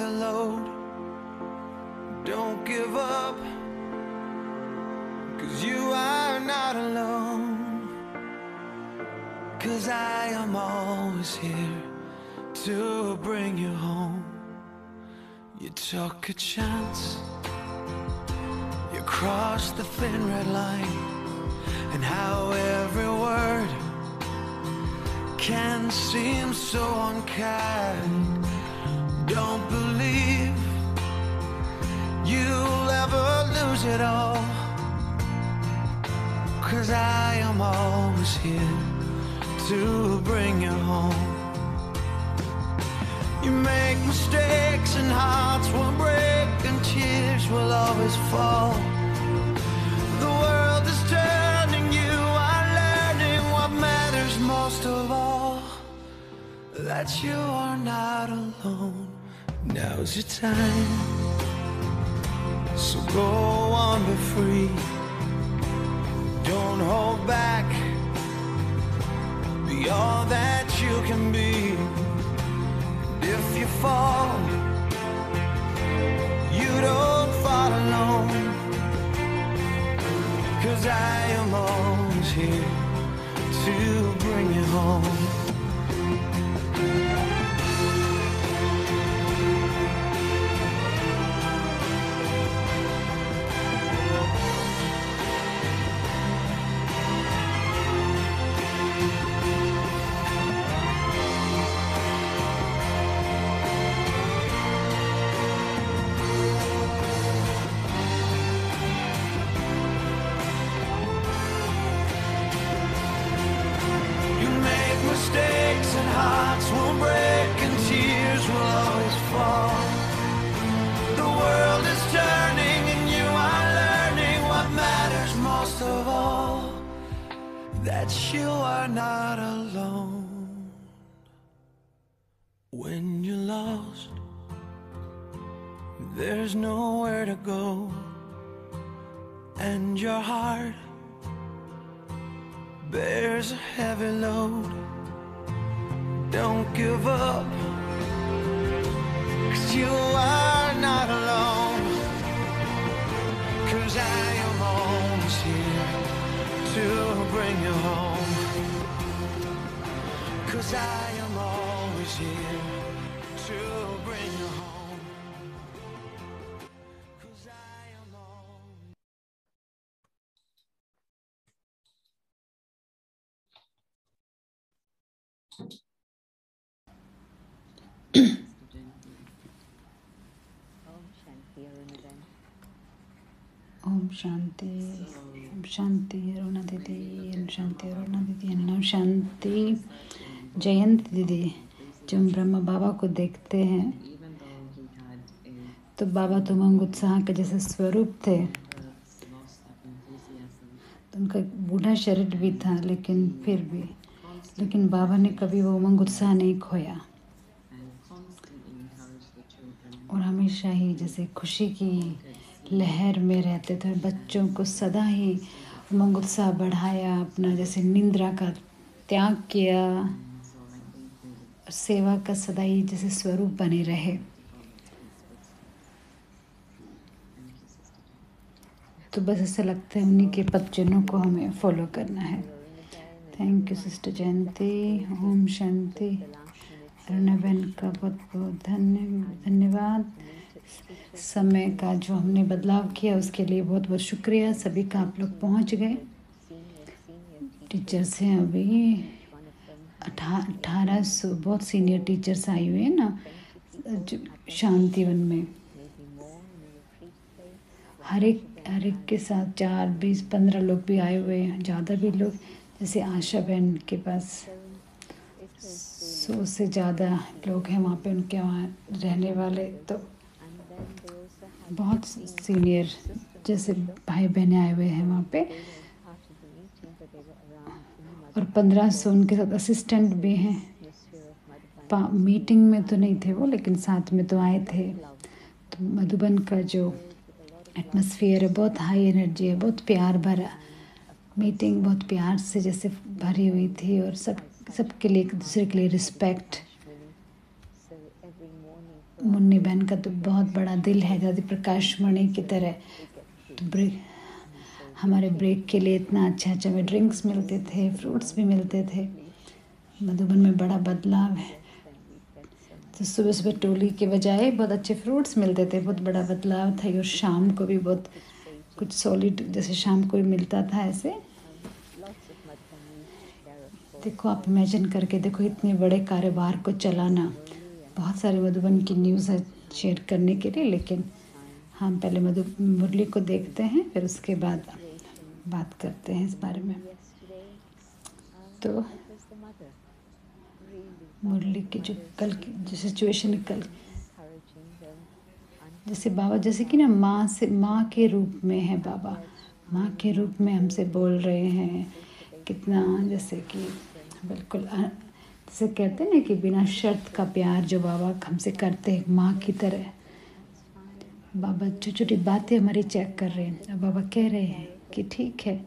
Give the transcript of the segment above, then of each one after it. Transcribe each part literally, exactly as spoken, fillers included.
heavy load. Don't give up, 'cause you are not alone. 'Cause I am always here to bring you home. You took a chance, you crossed the thin red line, and how every word can seem so unkind. Don't believe you'll ever lose it all, 'cause I am always here to bring you home. You make mistakes and hearts will break and tears will always fall. The world is turning, you are learning what matters most of all, that you are not alone. Now's your time, so go on, be free. Don't hold back, be all that you can be. If you fall, you don't fall alone, 'cause I am always here to bring you home. Mistakes and hearts will break and tears will always fall. The world is turning and you are learning what matters most of all, that you are not alone. When you're lost, there's nowhere to go, and your heart bears a heavy load. Don't give up, 'cause you are not alone, 'cause I am always here to bring you home, 'cause I am always here to bring you home, 'cause I am always... Om Shanti, ओम शांति अरुणा दीदी, ओम शांति अरुणा दीदी, ओम शांति जयंती दीदी। जब हम ब्रह्मा बाबा को देखते हैं तो बाबा तो उमंग उत्साह के जैसे स्वरूप थे। तो उनका बूढ़ा शरीर भी था, लेकिन फिर भी लेकिन बाबा ने कभी वो उमंग उत्साह नहीं खोया, और हमेशा ही जैसे खुशी की लहर में रहते थे। बच्चों को सदा ही उमंग उत्साह बढ़ाया, अपना जैसे निंद्रा का त्याग किया, सेवा का सदा ही जैसे स्वरूप बने रहे। तो बस ऐसा लगता है उन्हीं के पदचिन्हों को हमें फॉलो करना है। Thank you sister Jayanti. ओम शांति। अरुणा बहन का बहुत बहुत धन्य धन्यवाद। समय का जो हमने बदलाव किया उसके लिए बहुत बहुत शुक्रिया सभी का। आप लोग पहुंच गए। टीचर्स हैं अभी अठारह सौ, बहुत सीनियर टीचर्स आए हुए हैं ना शांतिवन में। हर एक हर एक के साथ चार बीस पंद्रह लोग भी आए हुए हैं, ज़्यादा भी लोग, जैसे आशा बहन के पास सौ से ज़्यादा लोग हैं वहाँ पे, उनके वहाँ रहने वाले। तो बहुत सीनियर जैसे भाई बहनें आए हुए हैं वहाँ पे, और पंद्रह सौ उनके साथ असिस्टेंट भी हैं। मीटिंग में तो नहीं थे वो, लेकिन साथ में तो आए थे। तो मधुबन का जो एटमॉस्फेयर है बहुत हाई एनर्जी है, बहुत प्यार भरा। मीटिंग बहुत प्यार से जैसे भरी हुई थी, और सब सबके लिए एक दूसरे के लिए रिस्पेक्ट। मुन्नी बहन का तो बहुत बड़ा दिल है दादी प्रकाश मणि की तरह। तो ब्रेक हमारे ब्रेक के लिए इतना अच्छा अच्छा में ड्रिंक्स मिलते थे, फ्रूट्स भी मिलते थे। मधुबन में बड़ा बदलाव है। तो सुबह सुबह टोली के बजाय बहुत अच्छे फ्रूट्स मिलते थे, बहुत बड़ा बदलाव था। और शाम को भी बहुत कुछ सॉलिड जैसे शाम को भी मिलता था ऐसे। देखो आप इमेजिन करके देखो इतने बड़े कारोबार को चलाना। बहुत सारे मधुबन की न्यूज़ है शेयर करने के लिए, लेकिन हम पहले मधु मुरली को देखते हैं, फिर उसके बाद बात करते हैं इस बारे में। तो मुरली की जो कल की जो सिचुएशन कल, जैसे बाबा जैसे कि ना माँ से माँ के रूप में है बाबा, माँ के रूप में हमसे बोल रहे हैं। कितना जैसे कि बिल्कुल जैसे कहते हैं ना कि बिना शर्त का प्यार जो बाबा हमसे करते हैं माँ की तरह। बाबा छोटी छोटी बातें हमारी चेक कर रहे हैं और बाबा कह रहे हैं कि ठीक है,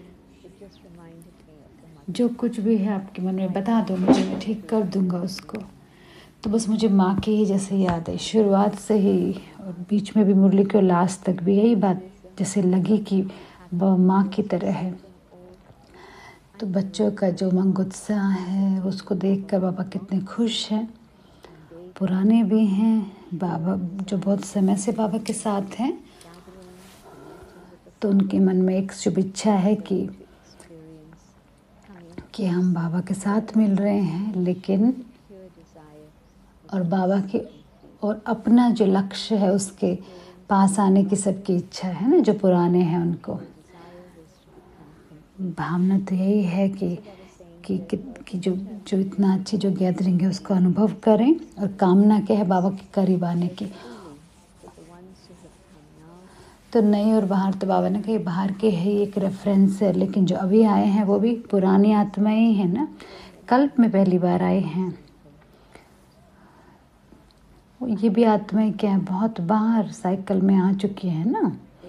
जो कुछ भी है आपके मन में बता दो मुझे, मैं ठीक कर दूंगा उसको। तो बस मुझे माँ की ही जैसे याद है शुरुआत से ही, और बीच में भी मुरली को लास्ट तक भी यही बात जैसे लगी कि वह माँ की तरह है। तो बच्चों का जो उमंग उत्साह है उसको देखकर बाबा कितने खुश हैं। पुराने भी हैं बाबा जो बहुत समय से बाबा के साथ हैं, तो उनके मन में एक शुभ इच्छा है कि कि हम बाबा के साथ मिल रहे हैं, लेकिन और बाबा के और अपना जो लक्ष्य है उसके पास आने की सबकी इच्छा है ना, जो पुराने हैं उनको। भावना तो यही है कि कि, कि, कि जो जो इतना अच्छी जो गैदरिंग है उसको अनुभव करें, और कामना क्या है बाबा के करीब आने की। तो नहीं और बाहर तो बाबा ने कहा बाहर के है एक रेफरेंस है, लेकिन जो अभी आए हैं वो भी पुरानी आत्माएं ही है ना, कल्प में पहली बार आए हैं। ये भी आत्माएं क्या है बहुत बार साइकिल में आ चुकी है ना,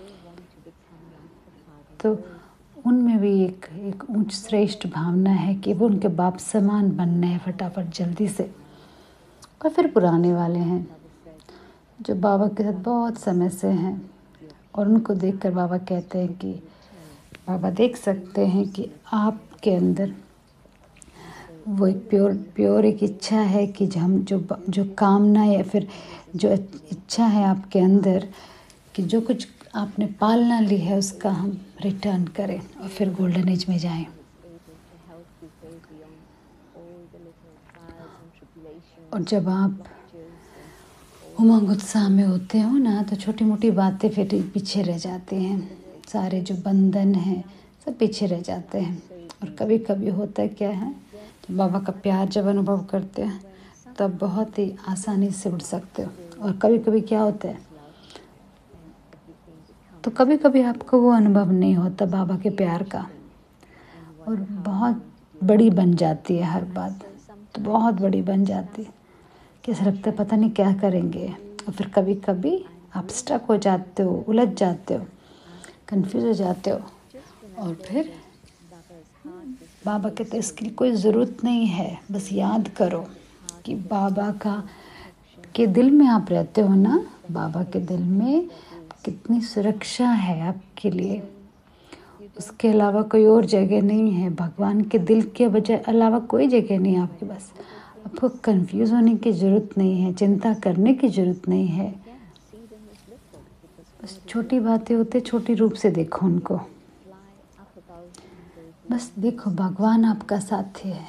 तो उनमें भी एक एक ऊंच श्रेष्ठ भावना है कि वो उनके बाप समान बनना है फटाफट जल्दी से। और फिर पुराने वाले हैं जो बाबा के साथ बहुत समय से हैं, और उनको देखकर बाबा कहते हैं कि बाबा देख सकते हैं कि आपके अंदर वो एक प्योर प्योर एक इच्छा है कि जो हम जो जो कामना या फिर जो इच्छा है आपके अंदर कि जो कुछ आपने पालना ली है उसका हम रिटर्न करें और फिर गोल्डन एज में जाएं। और जब आप उमंग उत्साह में होते हो ना, तो छोटी मोटी बातें फिर पीछे रह जाती हैं, सारे जो बंधन हैं सब पीछे रह जाते हैं। और कभी कभी होता है क्या है, जब बाबा का प्यार जब अनुभव करते हैं तब बहुत ही आसानी से उड़ सकते हो। और कभी कभी क्या होता है, तो कभी कभी आपको वो अनुभव नहीं होता बाबा के प्यार का, और बहुत बड़ी बन जाती है हर बात, तो बहुत बड़ी बन जाती है कि ऐसा लगता है पता नहीं क्या करेंगे। और फिर कभी कभी आप स्टक हो जाते हो, उलझ जाते हो, कंफ्यूज हो जाते हो। और फिर बाबा कहते हैं इसकी कोई ज़रूरत नहीं है, बस याद करो कि बाबा का के दिल में आप रहते हो ना, बाबा के दिल में कितनी सुरक्षा है आपके लिए, उसके अलावा कोई और जगह नहीं है। भगवान के दिल के बजाय अलावा कोई जगह नहीं है आपके पास। आपको कंफ्यूज होने की ज़रूरत नहीं है, चिंता करने की ज़रूरत नहीं है। बस छोटी बातें होते छोटी रूप से देखो उनको, बस देखो भगवान आपका साथी है,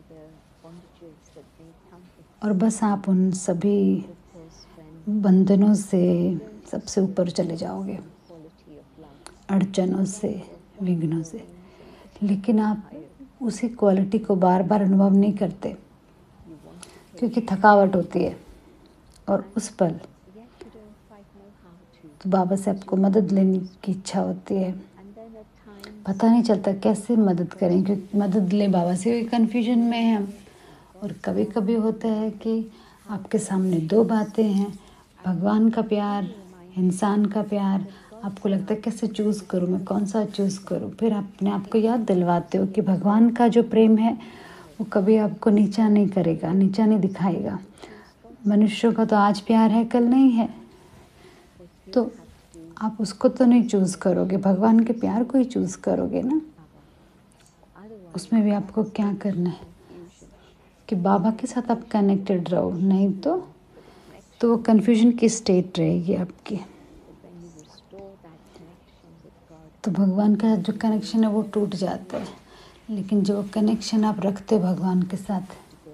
और बस आप उन सभी बंधनों से सबसे ऊपर चले जाओगे, अड़चनों से, विघ्नों से। लेकिन आप उसी क्वालिटी को बार बार अनुभव नहीं करते क्योंकि थकावट होती है। और उस पल तो बाबा से आपको मदद लेने की इच्छा होती है, पता नहीं चलता कैसे मदद करें, क्योंकि मदद ले बाबा से कन्फ्यूजन में है। और कभी कभी होता है कि आपके सामने दो बातें हैं, भगवान का प्यार, इंसान का प्यार। आपको लगता है कैसे चूज़ करूँ, मैं कौन सा चूज़ करूँ। फिर आप अपने आप को याद दिलवाते हो कि भगवान का जो प्रेम है वो कभी आपको नीचा नहीं करेगा, नीचा नहीं दिखाएगा। मनुष्यों का तो आज प्यार है कल नहीं है, तो आप उसको तो नहीं चूज़ करोगे, भगवान के प्यार को ही चूज़ करोगे ना। उसमें भी आपको क्या करना है कि बाबा के साथ आप कनेक्टेड रहो, नहीं तो तो वो कन्फ्यूजन की स्टेट रहेगी आपकी। तो भगवान का जो कनेक्शन है वो टूट जाता है, लेकिन जो कनेक्शन आप रखते हो भगवान के साथ,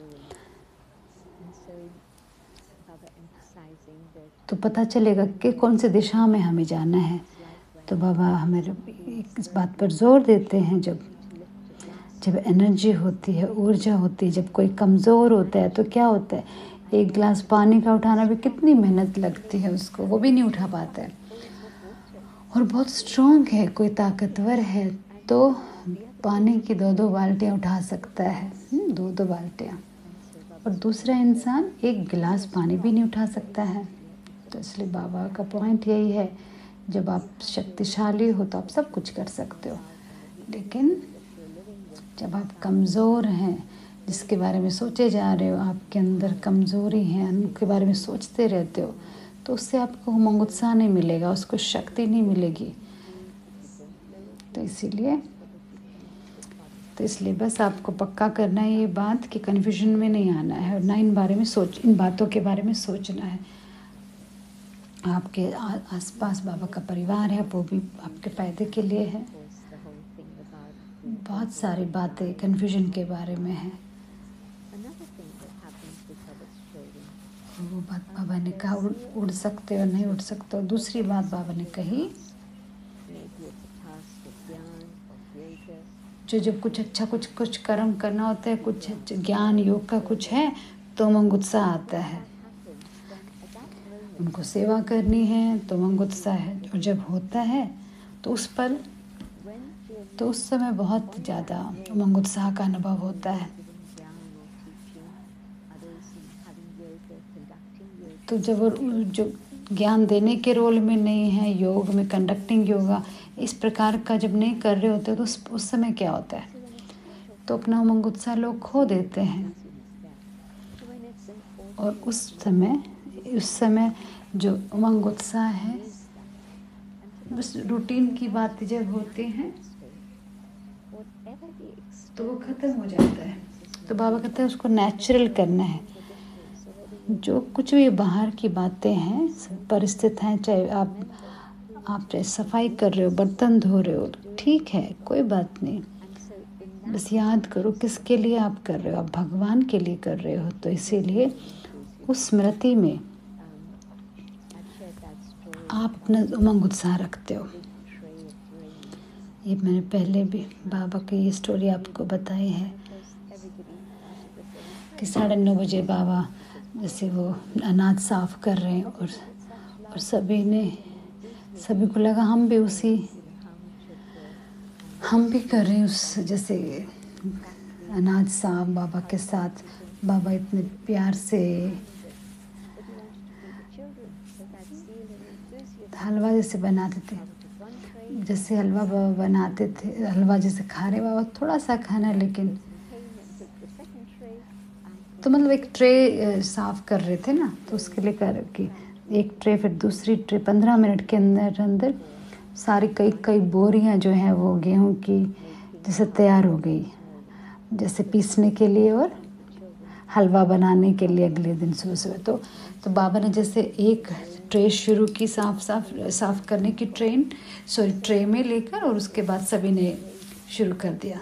तो पता चलेगा कि कौन सी दिशा में हमें जाना है। तो बाबा हमें इस बात पर जोर देते हैं, जब जब एनर्जी होती है, ऊर्जा होती है, जब कोई कमज़ोर होता है तो क्या होता है, एक गिलास पानी का उठाना भी कितनी मेहनत लगती है उसको, वो भी नहीं उठा पाता है। और बहुत स्ट्रॉन्ग है, कोई ताकतवर है तो पानी की दो दो बाल्टियाँ उठा सकता है, दो दो बाल्टियाँ, और दूसरा इंसान एक गिलास पानी भी नहीं उठा सकता है। तो इसलिए बाबा का पॉइंट यही है, जब आप शक्तिशाली हो तो आप सब कुछ कर सकते हो, लेकिन जब आप कमज़ोर हैं, जिसके बारे में सोचे जा रहे हो, आपके अंदर कमज़ोरी है, उनके बारे में सोचते रहते हो, तो उससे आपको उमंग उत्साह नहीं मिलेगा, उसको शक्ति नहीं मिलेगी। तो इसीलिए तो इसलिए बस आपको पक्का करना है ये बात कि कन्फ्यूजन में नहीं आना है, और ना इन बारे में सोच इन बातों के बारे में सोचना है। आपके आसपास बाबा का परिवार है, वो भी आपके फायदे के लिए है। बहुत सारी बातें कन्फ्यूजन के बारे में है। वो बात बाबा ने कहा उड़, उड़ सकते हो नहीं उड़ सकते हो। दूसरी बात बाबा ने कही, जो जब कुछ अच्छा कुछ कुछ कर्म करना होता है, कुछ ज्ञान योग का कुछ है, तो उमंग उत्साह आता है। उनको सेवा करनी है तो उमंग उत्साह है, और जब होता है तो उस पर तो उस समय बहुत ज़्यादा उमंग उत्साह का अनुभव होता है। तो जब वो जो ज्ञान देने के रोल में नहीं है, योग में कंडक्टिंग योगा इस प्रकार का जब नहीं कर रहे होते, तो उस, उस समय क्या होता है, तो अपना उमंग उत्साह लोग खो देते हैं। और उस समय उस समय जो उमंग उत्साह है, बस रूटीन की बातें जब होती हैं तो वो ख़त्म हो जाता है। तो बाबा कहते हैं उसको नेचुरल करना है। जो कुछ भी बाहर की बातें हैं, परिस्थितियाँ हैं, चाहे आप आप चाहे सफाई कर रहे हो, बर्तन धो रहे हो, ठीक है, कोई बात नहीं, बस याद करो किसके लिए आप कर रहे हो, आप भगवान के लिए कर रहे हो। तो इसीलिए उस स्मृति में आप अपना उमंग उत्साह रखते हो। ये मैंने पहले भी बाबा की ये स्टोरी आपको बताई है कि साढ़े नौ बजे बाबा जैसे वो अनाज साफ कर रहे हैं, और और सभी ने सभी को लगा हम भी उसी हम भी कर रहे हैं उस जैसे अनाज साफ बाबा के साथ। बाबा इतने प्यार से हलवा जैसे बनाते थे, जैसे हलवा बाबा बनाते थे, हलवा जैसे खा रहे बाबा, थोड़ा सा खाना, लेकिन तो मतलब एक ट्रे साफ कर रहे थे ना, तो उसके लिए कर कि एक ट्रे फिर दूसरी ट्रे, पंद्रह मिनट के अंदर अंदर सारी कई कई बोरियां जो हैं वो गेहूं की जैसे तैयार हो गई, जैसे पीसने के लिए और हलवा बनाने के लिए अगले दिन सुबह सुबह। तो तो बाबा ने जैसे एक ट्रे शुरू की साफ साफ साफ करने की ट्रेन सॉरी ट्रे में लेकर, और उसके बाद सभी ने शुरू कर दिया।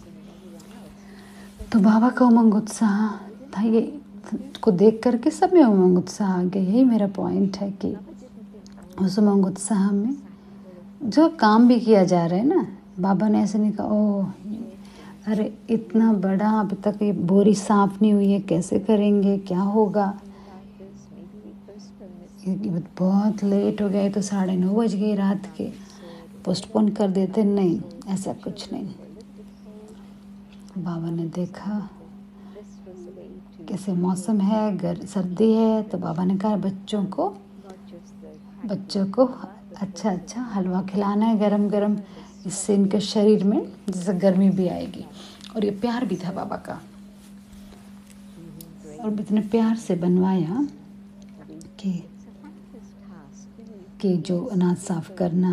तो बाबा का उमंग उत्साह था, ये को देख करके सब में उमंग उत्साह आ गया। यही मेरा पॉइंट है कि उस उमंग उत्साह में जो काम भी किया जा रहा है ना, बाबा ने ऐसे नहीं कहा ओह अरे इतना बड़ा अभी तक ये बोरी साफ नहीं हुई है, कैसे करेंगे, क्या होगा, बहुत लेट हो गया, तो साढ़े नौ बज गए रात के, पोस्टपोन कर देते। नहीं, ऐसा कुछ नहीं। बाबा ने देखा कैसे मौसम है, गर सर्दी है, तो बाबा ने कहा बच्चों को बच्चों को अच्छा अच्छा हलवा खिलाना है गरम गरम, इससे इनके शरीर में जैसे गर्मी भी आएगी। और ये प्यार भी था बाबा का। और इतने प्यार से बनवाया कि कि जो अनाज साफ करना,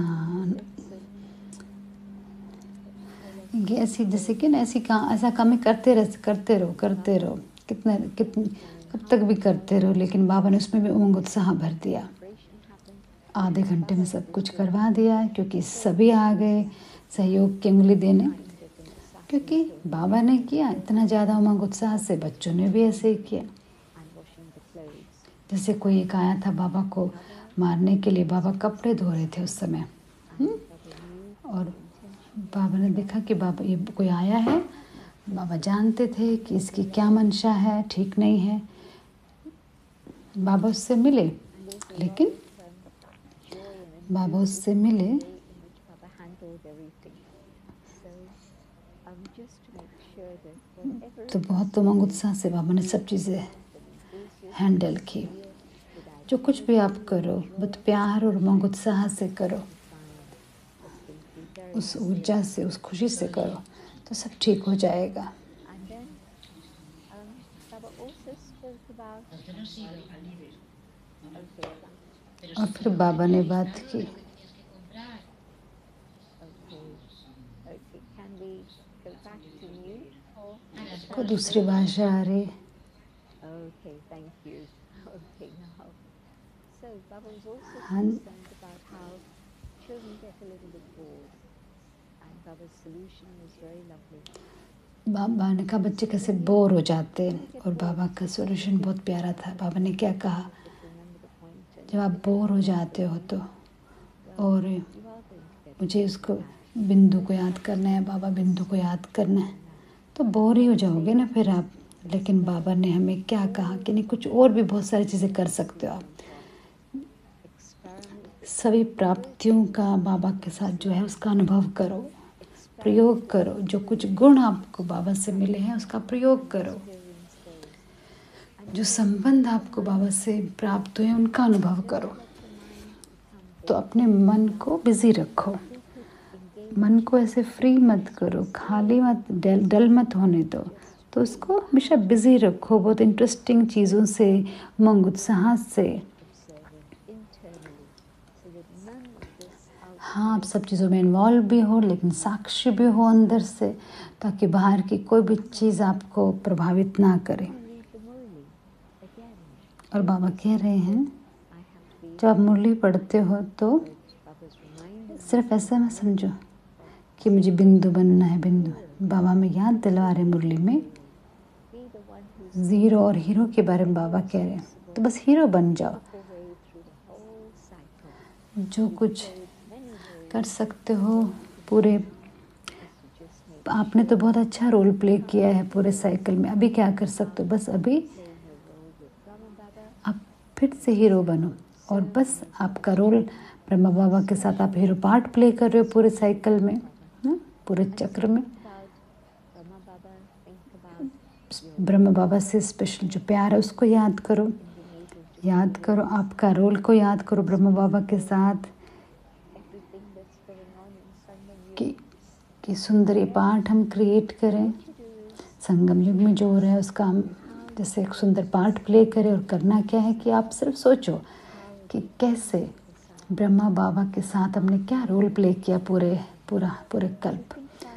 ये ऐसी जैसे कि ना ऐसी काम ऐसा काम करते रह करते रहो करते रहो कितने कितने कब तक भी करते रहो। लेकिन बाबा ने उसमें भी उमंग उत्साह भर दिया। आधे घंटे में सब कुछ करवा दिया, क्योंकि सभी आ गए सहयोग की उंगली देने, क्योंकि बाबा ने किया इतना ज़्यादा उमंग उत्साह से, बच्चों ने भी ऐसे ही किया। जैसे कोई एक आया था बाबा को मारने के लिए, बाबा कपड़े धो रहे थे उस समय, हुँ? और बाबा ने देखा कि बाबा ये कोई आया है। बाबा जानते थे कि इसकी क्या मंशा है, ठीक नहीं है। बाबा उससे मिले, लेकिन बाबा उससे मिले तो बहुत उमंग उत्साह से बाबा ने सब चीज़ें हैंडल की। जो कुछ भी आप करो बहुत प्यार और उमंग उत्साह से करो, उस ऊर्जा से, उस खुशी से करो, तो सब ठीक हो जाएगा। और फिर बाबा ने बात की, को दूसरी भाषा आ रही। हाँ, बाबा ने कहा बच्चे कैसे बोर हो जाते हैं, और बाबा का सॉल्यूशन बहुत प्यारा था। बाबा ने क्या कहा, जब आप बोर हो जाते हो तो, और मुझे उसको बिंदु को याद करना है, बाबा बिंदु को याद करना है, तो बोर ही हो जाओगे ना फिर आप। लेकिन बाबा ने हमें क्या कहा कि नहीं, कुछ और भी बहुत सारी चीज़ें कर सकते हो आप। सभी प्राप्तियों का बाबा के साथ जो है उसका अनुभव करो, प्रयोग करो। जो कुछ गुण आपको बाबा से मिले हैं उसका प्रयोग करो। जो संबंध आपको बाबा से प्राप्त हुए उनका अनुभव करो। तो अपने मन को बिजी रखो, मन को ऐसे फ्री मत करो, खाली मत, डल डल मत होने दो। तो उसको हमेशा बिजी रखो, बहुत इंटरेस्टिंग चीज़ों से, उमंग उत्साह से। हाँ, आप सब चीज़ों में इन्वॉल्व भी हो, लेकिन साक्षी भी हो अंदर से, ताकि बाहर की कोई भी चीज़ आपको प्रभावित ना करे। और बाबा कह रहे हैं, जब आप मुरली पढ़ते हो तो सिर्फ ऐसा मत समझो कि मुझे बिंदु बनना है, बिंदु। बाबा में याद दिलवा रहे मुरली में, ज़ीरो और हीरो के बारे में बाबा कह रहे हैं। तो बस हीरो बन जाओ, जो कुछ कर सकते हो पूरे। आपने तो बहुत अच्छा रोल प्ले किया है पूरे साइकिल में, अभी क्या कर सकते हो, बस अभी आप फिर से हीरो बनो। और बस आपका रोल ब्रह्मा बाबा के साथ आप हीरो पार्ट प्ले कर रहे हो पूरे साइकिल में, ना, पूरे चक्र में। ब्रह्मा बाबा से स्पेशल जो प्यार है उसको याद करो, याद करो आपका रोल को याद करो ब्रह्मा बाबा के साथ, कि कि सुंदर ये पार्ट हम क्रिएट करें। संगम युग में जो हो रहा है उसका हम जैसे एक सुंदर पार्ट प्ले करें। और करना क्या है कि आप सिर्फ सोचो कि कैसे ब्रह्मा बाबा के साथ हमने क्या रोल प्ले किया पूरे पूरा पूरे कल्प,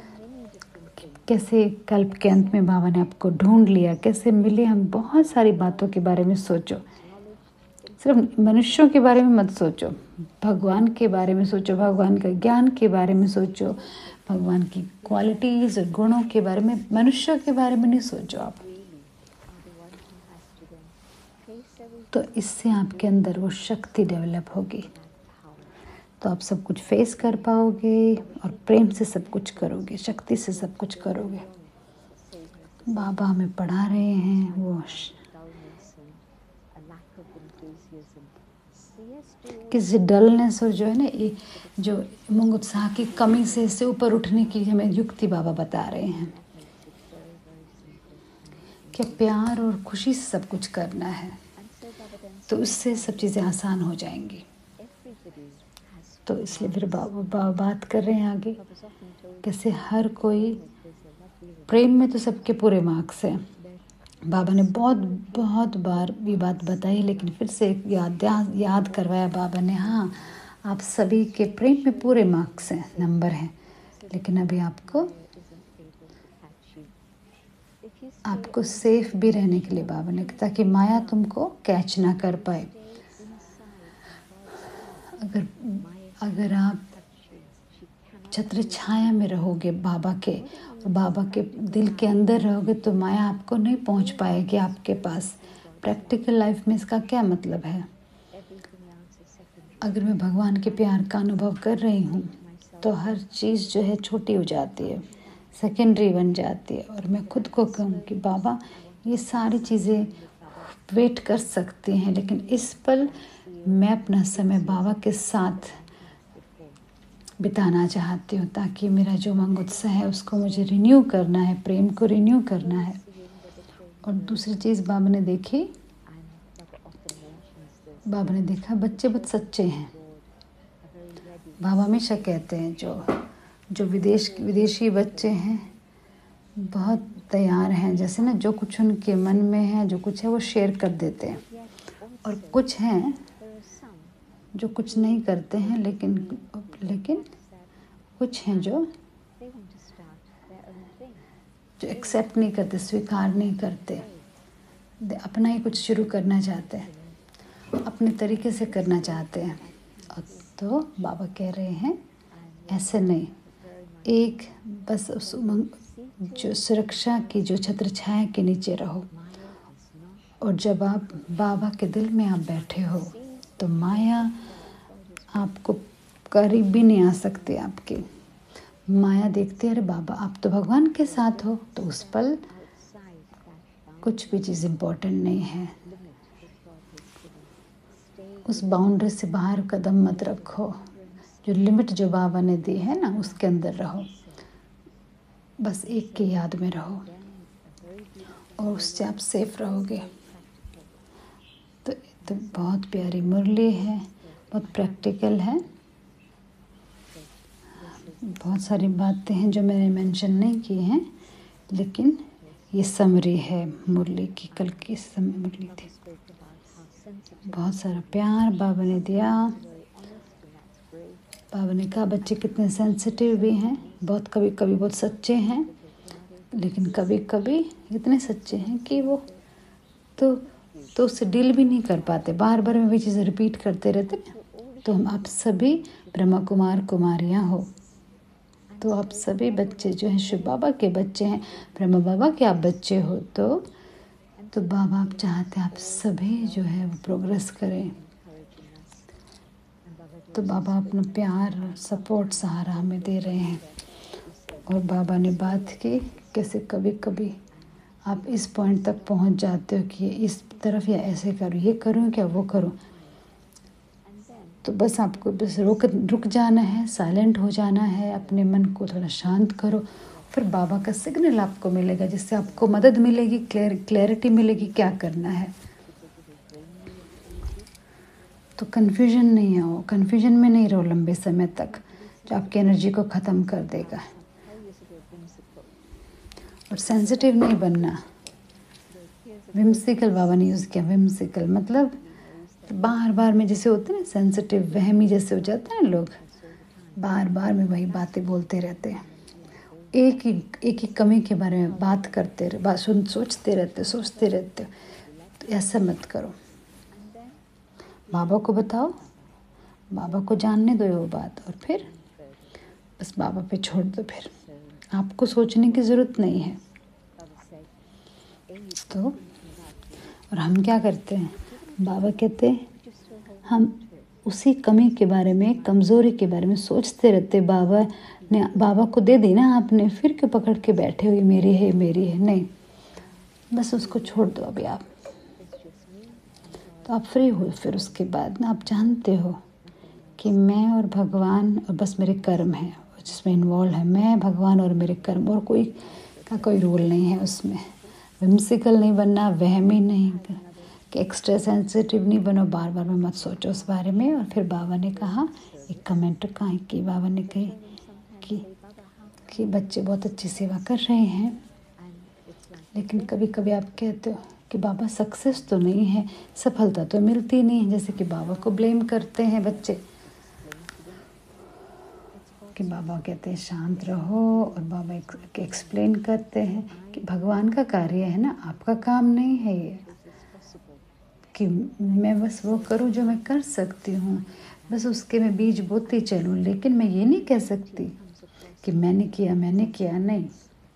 कैसे कल्प के अंत में बाबा ने आपको ढूंढ लिया, कैसे मिले हम। बहुत सारी बातों के बारे में सोचो, सिर्फ मनुष्यों के बारे में मत सोचो, भगवान के बारे में सोचो, भगवान का ज्ञान के बारे में सोचो, भगवान की क्वालिटीज़ और गुणों के बारे में। मनुष्यों के बारे में नहीं सोचो आप। तो इससे आपके अंदर वो शक्ति डेवलप होगी, तो आप सब कुछ फेस कर पाओगे और प्रेम से सब कुछ करोगे, शक्ति से सब कुछ करोगे। बाबा हमें पढ़ा रहे हैं वो किसी डलनेस और जो है ना ये जो उमंग उत्साह की कमी से इससे ऊपर उठने की हमें युक्ति बाबा बता रहे हैं कि प्यार और खुशी से सब कुछ करना है, तो उससे सब चीज़ें आसान हो जाएंगी। तो इसलिए फिर बाबा बा, बात कर रहे हैं आगे, कैसे हर कोई प्रेम में तो सबके पूरे मार्क्स हैं, बाबा ने बहुत बहुत बार ये बात बताई, लेकिन फिर से एक याद याद करवाया बाबा ने। हाँ, आप सभी के प्रेम में पूरे मार्क्स हैं, नंबर हैं, लेकिन अभी आपको आपको सेफ भी रहने के लिए बाबा ने, ताकि माया तुमको कैच ना कर पाए। अगर अगर आप छत्र छाया में रहोगे बाबा के, और बाबा के दिल के अंदर रहोगे, तो माया आपको नहीं पहुंच पाएगी आपके पास। प्रैक्टिकल लाइफ में इसका क्या मतलब है? अगर मैं भगवान के प्यार का अनुभव कर रही हूँ तो हर चीज़ जो है छोटी हो जाती है, सेकेंडरी बन जाती है, और मैं खुद को कहूँ कि बाबा ये सारी चीज़ें वेट कर सकती हैं, लेकिन इस पल मैं अपना समय बाबा के साथ बिताना चाहती हूँ, ताकि मेरा जो मंग उत्साह है उसको मुझे रिन्यू करना है, प्रेम को रिन्यू करना है। और दूसरी चीज़ बाबा ने देखी, बाबा ने देखा बच्चे बहुत सच्चे हैं। बाबा हमेशा कहते हैं जो जो विदेश विदेशी बच्चे हैं बहुत तैयार हैं, जैसे ना जो कुछ उनके मन में है, जो कुछ है वो शेयर कर देते हैं, और कुछ हैं जो कुछ नहीं करते हैं, लेकिन लेकिन कुछ हैं जो जो एक्सेप्ट नहीं करते, स्वीकार नहीं करते, अपना ही कुछ शुरू करना चाहते हैं, अपने तरीके से करना चाहते हैं। तो बाबा कह रहे हैं ऐसे नहीं, एक बस उस उमंग जो सुरक्षा की जो छत्र छाया के नीचे रहो, और जब आप बाबा के दिल में आप बैठे हो तो माया आपको करीब भी नहीं आ सकती। आपकी माया देखती है अरे बाबा आप तो भगवान के साथ हो, तो उस पल कुछ भी चीज़ इम्पोर्टेंट नहीं है। उस बाउंड्री से बाहर कदम मत रखो, जो लिमिट जो बाबा ने दी है ना उसके अंदर रहो, बस एक की याद में रहो, और उससे आप सेफ रहोगे। तो, तो बहुत प्यारी मुरली है, बहुत प्रैक्टिकल है, बहुत सारी बातें हैं जो मैंने मेंशन नहीं की हैं, लेकिन ये समरी है मुरली की, कल की समय मुरली थी। बहुत सारा प्यार बाबा ने दिया। बाबा ने कहा बच्चे कितने सेंसिटिव भी हैं, बहुत कभी कभी बहुत सच्चे हैं, लेकिन कभी कभी इतने सच्चे हैं कि वो तो तो उससे डील भी नहीं कर पाते, बार बार में वही चीज़ें रिपीट करते रहते हैं। तो हम आप सभी ब्रह्मा कुमार कुमारियाँ हो, तो आप सभी बच्चे जो हैं शिव बाबा के बच्चे हैं, ब्रह्मा बाबा के आप बच्चे हो, तो तो बाबा आप चाहते हैं आप सभी जो है वो प्रोग्रेस करें। तो बाबा अपना प्यार सपोर्ट सहारा हमें दे रहे हैं। और बाबा ने बात की कैसे कभी कभी आप इस पॉइंट तक पहुंच जाते हो कि इस तरफ या ऐसे करूँ, ये करूँ क्या वो करूँ, तो बस आपको बस रुक रुक जाना है, साइलेंट हो जाना है, अपने मन को थोड़ा शांत करो, फिर बाबा का सिग्नल आपको मिलेगा, जिससे आपको मदद मिलेगी, क्लियर क्लैरिटी मिलेगी क्या करना है। तो कन्फ्यूजन नहीं हो, कन्फ्यूजन में नहीं रहो लंबे समय तक, जो आपकी एनर्जी को ख़त्म कर देगा। और सेंसिटिव नहीं बनना। विम्सिकल बाबा ने यूज़ किया, विम्सिकल मतलब बार बार में जैसे होते हैं ना सेंसिटिव, वहमी जैसे हो जाते हैं लोग, बार बार में वही बातें बोलते रहते हैं, एक ही एक ही कमी के बारे में बात करते रहे, बात सुन सोचते रहते सोचते रहते तो ऐसा मत करो। बाबा को बताओ, बाबा को जानने दो वो बात, और फिर बस बाबा पे छोड़ दो, फिर आपको सोचने की ज़रूरत नहीं है। तो और हम क्या करते हैं, बाबा कहते हैं हम उसी कमी के बारे में, कमज़ोरी के बारे में सोचते रहते। बाबा ने बाबा को दे दी ना आपने, फिर क्यों पकड़ के बैठे हो ये मेरी है मेरी है, नहीं, बस उसको छोड़ दो अभी आप, तो आप फ्री हो। फिर उसके बाद ना आप जानते हो कि मैं और भगवान और बस मेरे कर्म हैं जिसमें इन्वॉल्व है, मैं भगवान और मेरे कर्म, और कोई का कोई रोल नहीं है उसमें। विम्सिकल नहीं बनना, वहमी नहीं, कि एक्स्ट्रा सेंसिटिव नहीं बनो, बार बार में मत सोचो उस बारे में। और फिर बाबा ने कहा एक कमेंट कहा कि बाबा ने कही कि कि बच्चे बहुत अच्छी सेवा कर रहे हैं, लेकिन कभी कभी आप कहते हो कि बाबा सक्सेस तो नहीं है, सफलता तो मिलती नहीं है, जैसे कि बाबा को ब्लेम करते हैं बच्चे कि बाबा कहते हैं शांत रहो, और बाबा एक्सप्लेन करते हैं कि भगवान का कार्य है ना, आपका काम नहीं है ये, कि मैं बस वो करूं जो मैं कर सकती हूँ, बस उसके मैं बीज बोती चलूं, लेकिन मैं ये नहीं कह सकती कि मैंने किया मैंने किया नहीं।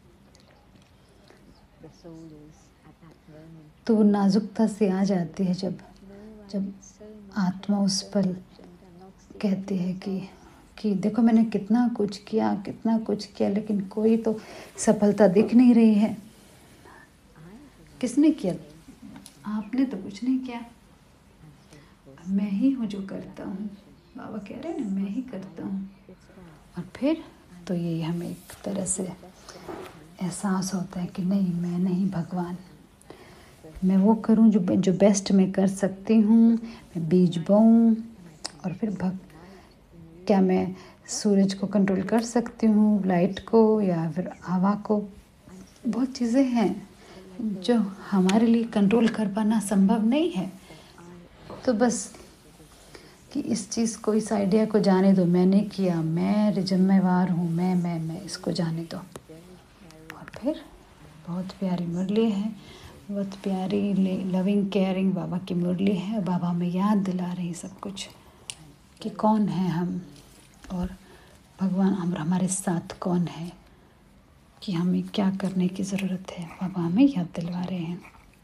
तो वो नाजुकता से आ जाती है जब जब आत्मा उस पर कहती है कि कि देखो मैंने कितना कुछ किया कितना कुछ किया, लेकिन कोई तो सफलता दिख नहीं रही है। किसने किया? आपने तो कुछ नहीं किया, मैं ही हूँ जो करता हूँ। बाबा कह रहे हैं ना, मैं ही करता हूँ। और फिर तो ये हमें एक तरह से एहसास होता है कि नहीं, मैं नहीं भगवान, मैं वो करूँ जो जो बेस्ट मैं कर सकती हूँ, मैं बीज बोऊँ। और फिर भग क्या मैं सूरज को कंट्रोल कर सकती हूँ, लाइट को, या फिर हवा को? बहुत चीज़ें हैं जो हमारे लिए कंट्रोल कर पाना संभव नहीं है। तो बस कि इस चीज़ को, इस आइडिया को जाने दो, मैंने किया, मैं जिम्मेवार हूँ, मैं मैं मैं इसको जाने दो। और फिर बहुत प्यारी मुरली है, बहुत प्यारी लविंग केयरिंग बाबा की मुरली है। बाबा हमें याद दिला रही सब कुछ कि कौन है हम, और भगवान हम हमारे साथ कौन है, कि हमें क्या करने की ज़रूरत है। बाबा हमें याद दिलवा रहे हैं।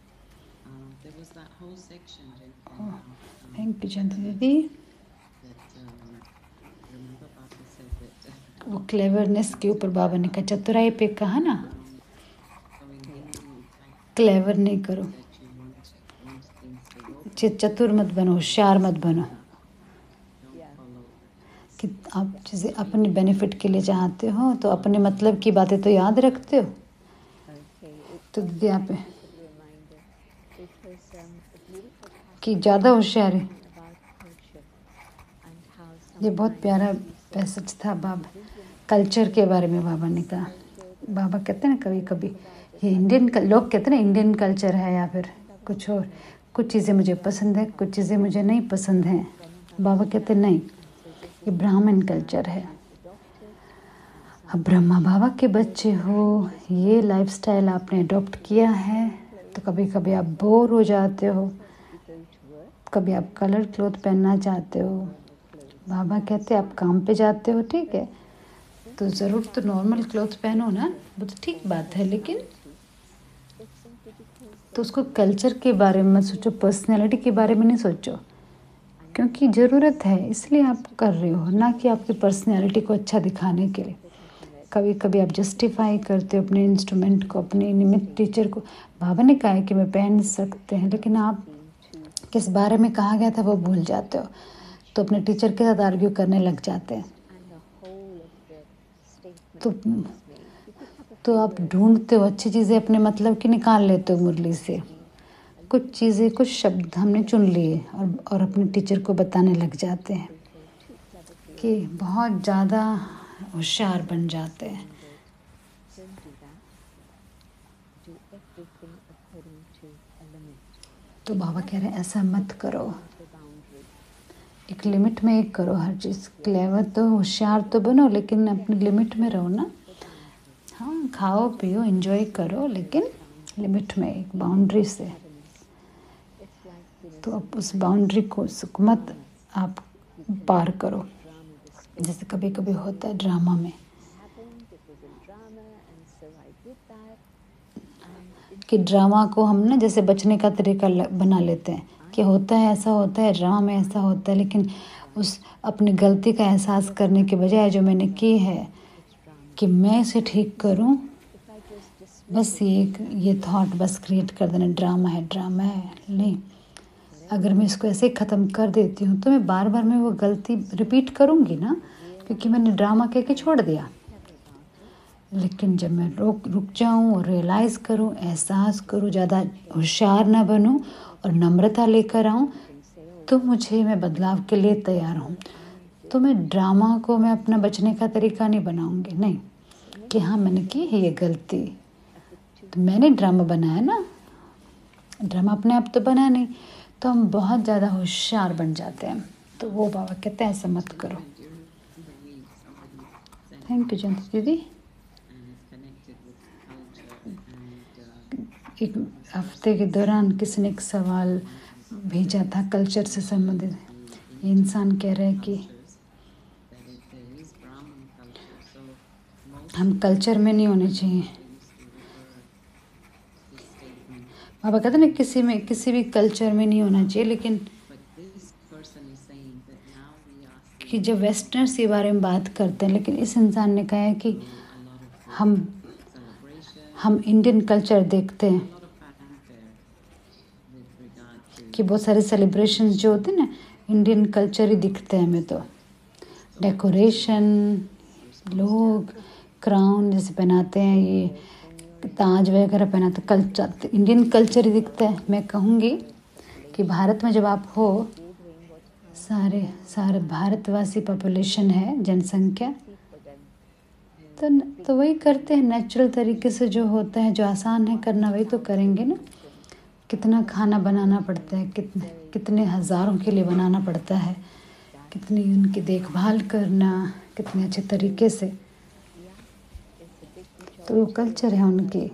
थैंक यू जयंती दीदी। वो क्लेवरनेस के ऊपर बाबा ने कहा, चतुराई पे कहा ना, क्लेवर नहीं करो, चतुर मत बनो, होशियार मत बनो, कि आप चीज़ें अपने बेनिफिट के लिए चाहते हो तो अपने मतलब की बातें तो याद रखते हो। तो दीदी आप कि ज़्यादा होशियार है। ये बहुत प्यारा पैसेज था बाबा, कल्चर के बारे में बाबा ने कहा। बाबा कहते हैं ना कभी कभी ये इंडियन, लोग कहते हैं ना इंडियन कल्चर है या फिर कुछ और, कुछ चीज़ें मुझे पसंद है, कुछ चीज़ें मुझे नहीं पसंद हैं। बाबा कहते नहीं, ये ब्राह्मण कल्चर है। अब ब्रह्मा बाबा के बच्चे हो, ये लाइफस्टाइल आपने अडॉप्ट किया है, तो कभी कभी आप बोर हो जाते हो, कभी आप कलर क्लॉथ पहनना चाहते हो। बाबा कहते आप काम पे जाते हो, ठीक है, तो ज़रूर तो नॉर्मल क्लॉथ पहनो ना, वो तो ठीक बात है, लेकिन तो उसको कल्चर के बारे में मत सोचो, पर्सनैलिटी के बारे में नहीं सोचो, क्योंकि ज़रूरत है इसलिए आप कर रहे हो, ना कि आपकी पर्सनैलिटी को अच्छा दिखाने के लिए। कभी कभी आप जस्टिफाई करते हो अपने इंस्ट्रूमेंट को, अपने निमित्त टीचर को। बाबा ने कहा है कि मैं पहन सकते हैं, लेकिन आप किस बारे में कहा गया था वो भूल जाते हो, तो अपने टीचर के साथ आर्ग्यू करने लग जाते हैं। तो तो आप ढूंढते हो अच्छी चीज़ें, अपने मतलब की निकाल लेते हो मुरली से। कुछ चीज़ें, कुछ शब्द हमने चुन लिए और और अपने टीचर को बताने लग जाते हैं कि बहुत ज़्यादा होशियार बन जाते हैं। तो बाबा कह रहे हैं ऐसा मत करो, एक लिमिट में एक करो हर चीज़। क्लेवर तो, होशियार तो बनो, लेकिन अपनी लिमिट में रहो ना। हाँ, खाओ पियो एंजॉय करो, लेकिन लिमिट में, एक बाउंड्री से। तो अब उस बाउंड्री को मत आप पार करो। जैसे कभी कभी होता है ड्रामा में कि ड्रामा को हम ना जैसे बचने का तरीका बना लेते हैं कि होता है ऐसा, होता है ड्रामा में ऐसा होता है, लेकिन उस अपनी गलती का एहसास करने के बजाय जो मैंने की है कि मैं इसे ठीक करूं, बस ये ये थॉट बस क्रिएट कर देना, ड्रामा है ड्रामा है। नहीं, अगर मैं इसको ऐसे ख़त्म कर देती हूँ तो मैं बार बार मैं वो गलती रिपीट करूँगी ना, क्योंकि मैंने ड्रामा कह के छोड़ दिया। लेकिन जब मैं रुक रुक जाऊँ और रियलाइज़ करूँ, एहसास करूँ, ज़्यादा होशियार ना बनूँ और नम्रता लेकर आऊँ, तो मुझे, मैं बदलाव के लिए तैयार हूँ। तो मैं ड्रामा को मैं अपना बचने का तरीका नहीं बनाऊँगी, नहीं, कि हाँ मैंने की है ये गलती, तो मैंने ड्रामा बनाया ना, ड्रामा अपने आप तो बना नहीं, तो हम बहुत ज़्यादा होशियार बन जाते हैं। तो वो बाबा कहते हैं ऐसा मत करो। थैंक यू जयंती दीदी। एक हफ्ते के दौरान किसी ने एक सवाल भेजा था कल्चर से संबंधित। ये इंसान कह रहे हैं कि हम कल्चर में नहीं होने चाहिए। बाबा कहते ना किसी में किसी भी कल्चर में नहीं होना चाहिए, लेकिन कि जब वेस्टर्न्स के बारे में बात करते हैं, लेकिन इस इंसान ने कहा है कि हम हम इंडियन कल्चर देखते हैं कि बहुत सारे सेलिब्रेशंस जो होते हैं ना, इंडियन कल्चर ही दिखते हैं हमें। तो डेकोरेशन, लोग क्राउन जैसे पहनाते हैं, ये ताज वगैरह पहनाते, कल्चर इंडियन कल्चर ही दिखता है। मैं कहूँगी कि भारत में जब आप हो, सारे सारे भारतवासी पॉपुलेशन है, जनसंख्या, तो तो वही करते हैं नेचुरल तरीके से, जो होता है, जो आसान है करना, वही तो करेंगे ना। कितना खाना बनाना पड़ता है, कितने कितने हज़ारों के लिए बनाना पड़ता है, कितनी उनकी देखभाल करना, कितने अच्छे तरीके से। तो वो कल्चर है उनकी,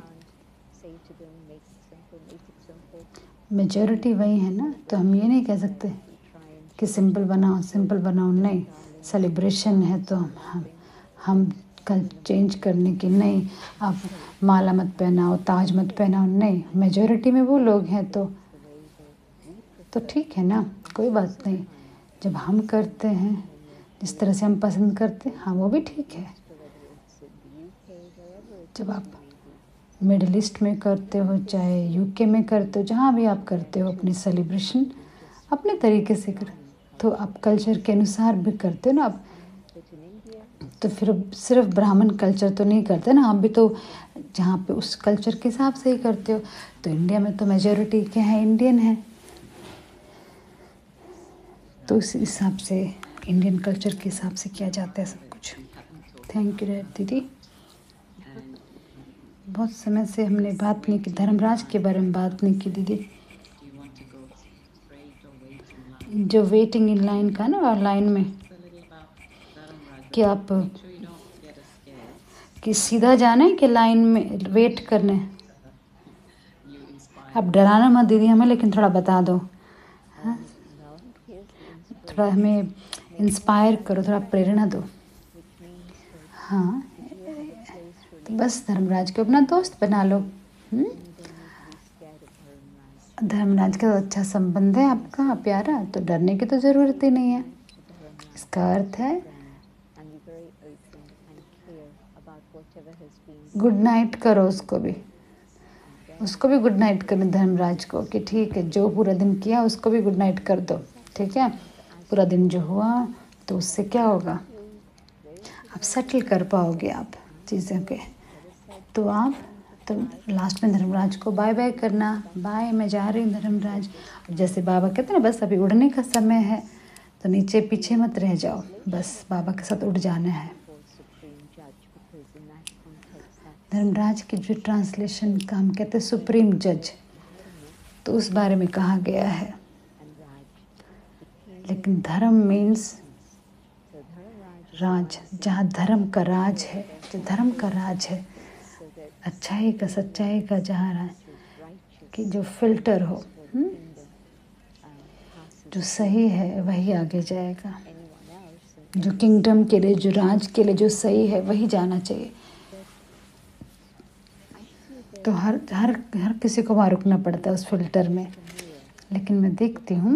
मेजॉरिटी वही है ना। तो हम ये नहीं कह सकते कि सिंपल बनाओ सिंपल बनाओ, नहीं। सेलिब्रेशन है तो हम हम कल चेंज करने की नहीं, आप माला मत पहनाओ, ताज मत पहनाओ, नहीं। मेजॉरिटी में वो लोग हैं तो तो ठीक है ना, कोई बात नहीं। जब हम करते हैं जिस तरह से हम पसंद करते हैं, हाँ वो भी ठीक है। जब आप मिडिल ईस्ट में करते हो, चाहे यूके में करते हो, जहाँ भी आप करते हो अपनी सेलिब्रेशन अपने तरीके से कर, तो आप कल्चर के अनुसार भी करते हो ना आप। तो फिर सिर्फ ब्राह्मण कल्चर तो नहीं करते ना, आप भी तो जहाँ पे उस कल्चर के हिसाब से ही करते हो। तो इंडिया में तो मेजॉरिटी क्या है, इंडियन है, तो उस हिसाब से इंडियन कल्चर के हिसाब से किया जाता है सब कुछ। थैंक यू दीदी। बहुत समय से हमने बात नहीं की, धर्मराज के बारे में बात नहीं की दीदी। जो वेटिंग इन लाइन का ना, और लाइन में कि आप कि सीधा जाना है कि लाइन में वेट करना है। आप डराना मत दीदी हमें, लेकिन थोड़ा बता दो, हाँ? थोड़ा हमें इंस्पायर करो, थोड़ा प्रेरणा दो। हाँ, तो बस धर्मराज को अपना दोस्त बना लो। हुँ? धर्मराज का तो अच्छा संबंध है आपका, प्यारा, तो डरने की तो ज़रूरत ही नहीं है। इसका अर्थ है गुड नाइट करो उसको भी, उसको भी गुड नाइट करो धर्मराज को, कि ठीक है जो पूरा दिन किया उसको भी गुड नाइट कर दो, ठीक है। पूरा दिन जो हुआ तो उससे क्या होगा, आप सेटल कर पाओगे आप चीज़ों के। तो आप तो लास्ट में धर्मराज को बाय बाय करना, बाय मैं जा रही हूँ धर्मराज। जैसे बाबा कहते हैं ना, बस अभी उड़ने का समय है, तो नीचे पीछे मत रह जाओ, बस बाबा के साथ उड़ जाना है। धर्मराज की जो ट्रांसलेशन का हम कहते हैं सुप्रीम जज, तो उस बारे में कहा गया है। लेकिन धर्म मीन्स राज, जहाँ धर्म का राज है, जो धर्म का राज है, अच्छाई का सच्चाई का जहाँ राज, कि जो फिल्टर हो, हुँ? जो सही है वही आगे जाएगा, जो किंगडम के लिए, जो राज के लिए जो सही है वही जाना चाहिए। तो हर हर हर किसी को वहाँ रुकना पड़ता है उस फिल्टर में। लेकिन मैं देखती हूँ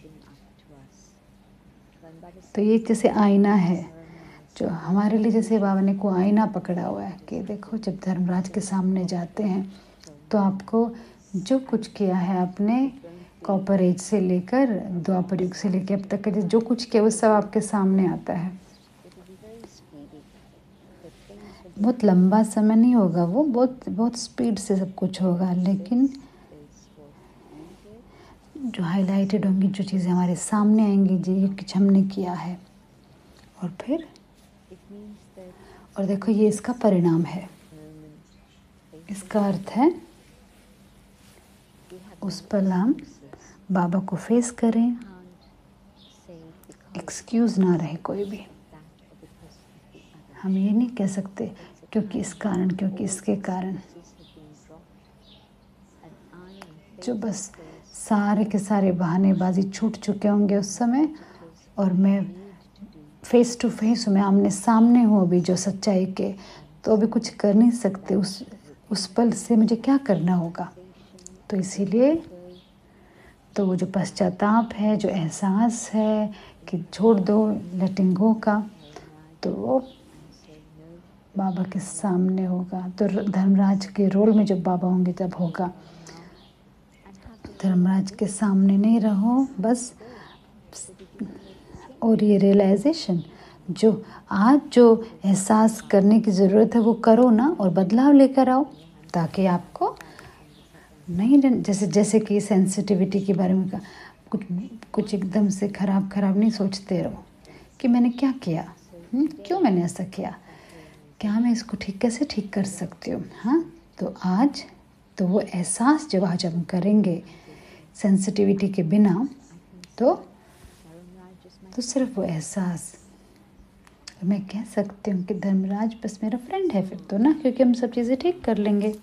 तो ये जैसे आईना है जो हमारे लिए, जैसे बाबा ने को आईना पकड़ा हुआ है कि देखो जब धर्मराज के सामने जाते हैं तो आपको जो कुछ किया है आपने कॉपर एज से लेकर द्वापर युग से लेकर अब तक का जो कुछ किया वो सब आपके सामने आता है। बहुत लंबा समय नहीं होगा, वो बहुत बहुत स्पीड से सब कुछ होगा, लेकिन जो हाईलाइटेड होंगी, जो चीज़ें हमारे सामने आएंगी, जो ये कुछ हमने किया है, और फिर और देखो ये इसका परिणाम है। इसका अर्थ है उस पल हम बाबा को फेस करें, एक्सक्यूज ना रहे कोई भी। हम ये नहीं कह सकते क्योंकि इस कारण, क्योंकि इसके कारण, जो बस सारे के सारे बहानेबाजी छूट चुके होंगे उस समय, और मैं फेस टू फेस हूँ, मैं आमने सामने हूँ अभी जो सच्चाई के, तो अभी कुछ कर नहीं सकते। उस उस पल से मुझे क्या करना होगा? तो इसीलिए तो वो जो पश्चाताप है, जो एहसास है कि छोड़ दो, लेटिंग गो का, तो वो बाबा के सामने होगा। तो धर्मराज के रोल में जब बाबा होंगे तब होगा। धर्मराज के सामने नहीं रहो बस। और ये रियलाइजेशन जो आज जो एहसास करने की ज़रूरत है वो करो ना, और बदलाव लेकर आओ, ताकि आपको नहीं, जैसे जैसे कि सेंसिटिविटी के बारे में कहा, कुछ कुछ एकदम से खराब खराब नहीं सोचते रहो कि मैंने क्या किया, हुँ? क्यों मैंने ऐसा किया, क्या मैं इसको ठीक कैसे ठीक कर सकती हूँ। हाँ, तो आज तो वो एहसास जब आज हम करेंगे सेंसिटिविटी के बिना, तो तो सिर्फ वो एहसास, मैं कह सकती हूँ कि धर्मराज बस मेरा फ्रेंड है फिर तो ना, क्योंकि हम सब चीज़ें ठीक कर लेंगे।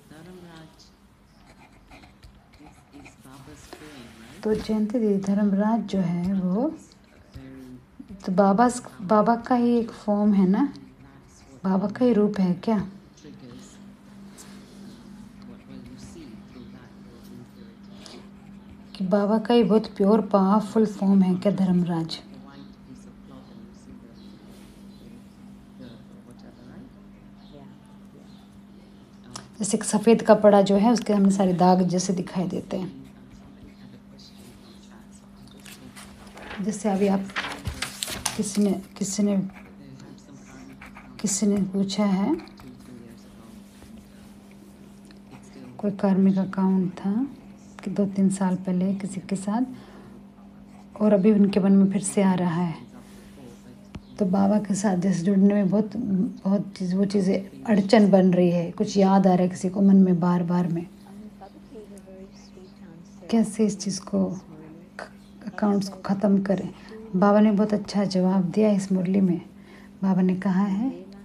तो जयंती दीदी, धर्मराज जो है वो तो बाबा बाबा का ही एक फॉर्म है ना, बाबा का ही रूप है क्या? कि बाबा का ही बहुत प्योर पावरफुल फॉर्म है क्या धर्मराज? जैसे एक सफ़ेद कपड़ा जो है उसके हमें सारे दाग जैसे दिखाई देते हैं। जैसे अभी आप किसी ने किसी ने किसी ने पूछा है, कोई कार्मिक अकाउंट था कि दो तीन साल पहले किसी के साथ, और अभी उनके मन में फिर से आ रहा है। तो बाबा के साथ जैसे जुड़ने में बहुत बहुत चीज़ वो चीज़ें अड़चन बन रही है, कुछ याद आ रहा है किसी को मन में बार बार में, कैसे इस चीज़ को, अकाउंट्स को ख़त्म करें। बाबा ने बहुत अच्छा जवाब दिया इस मुरली में। बाबा ने कहा है,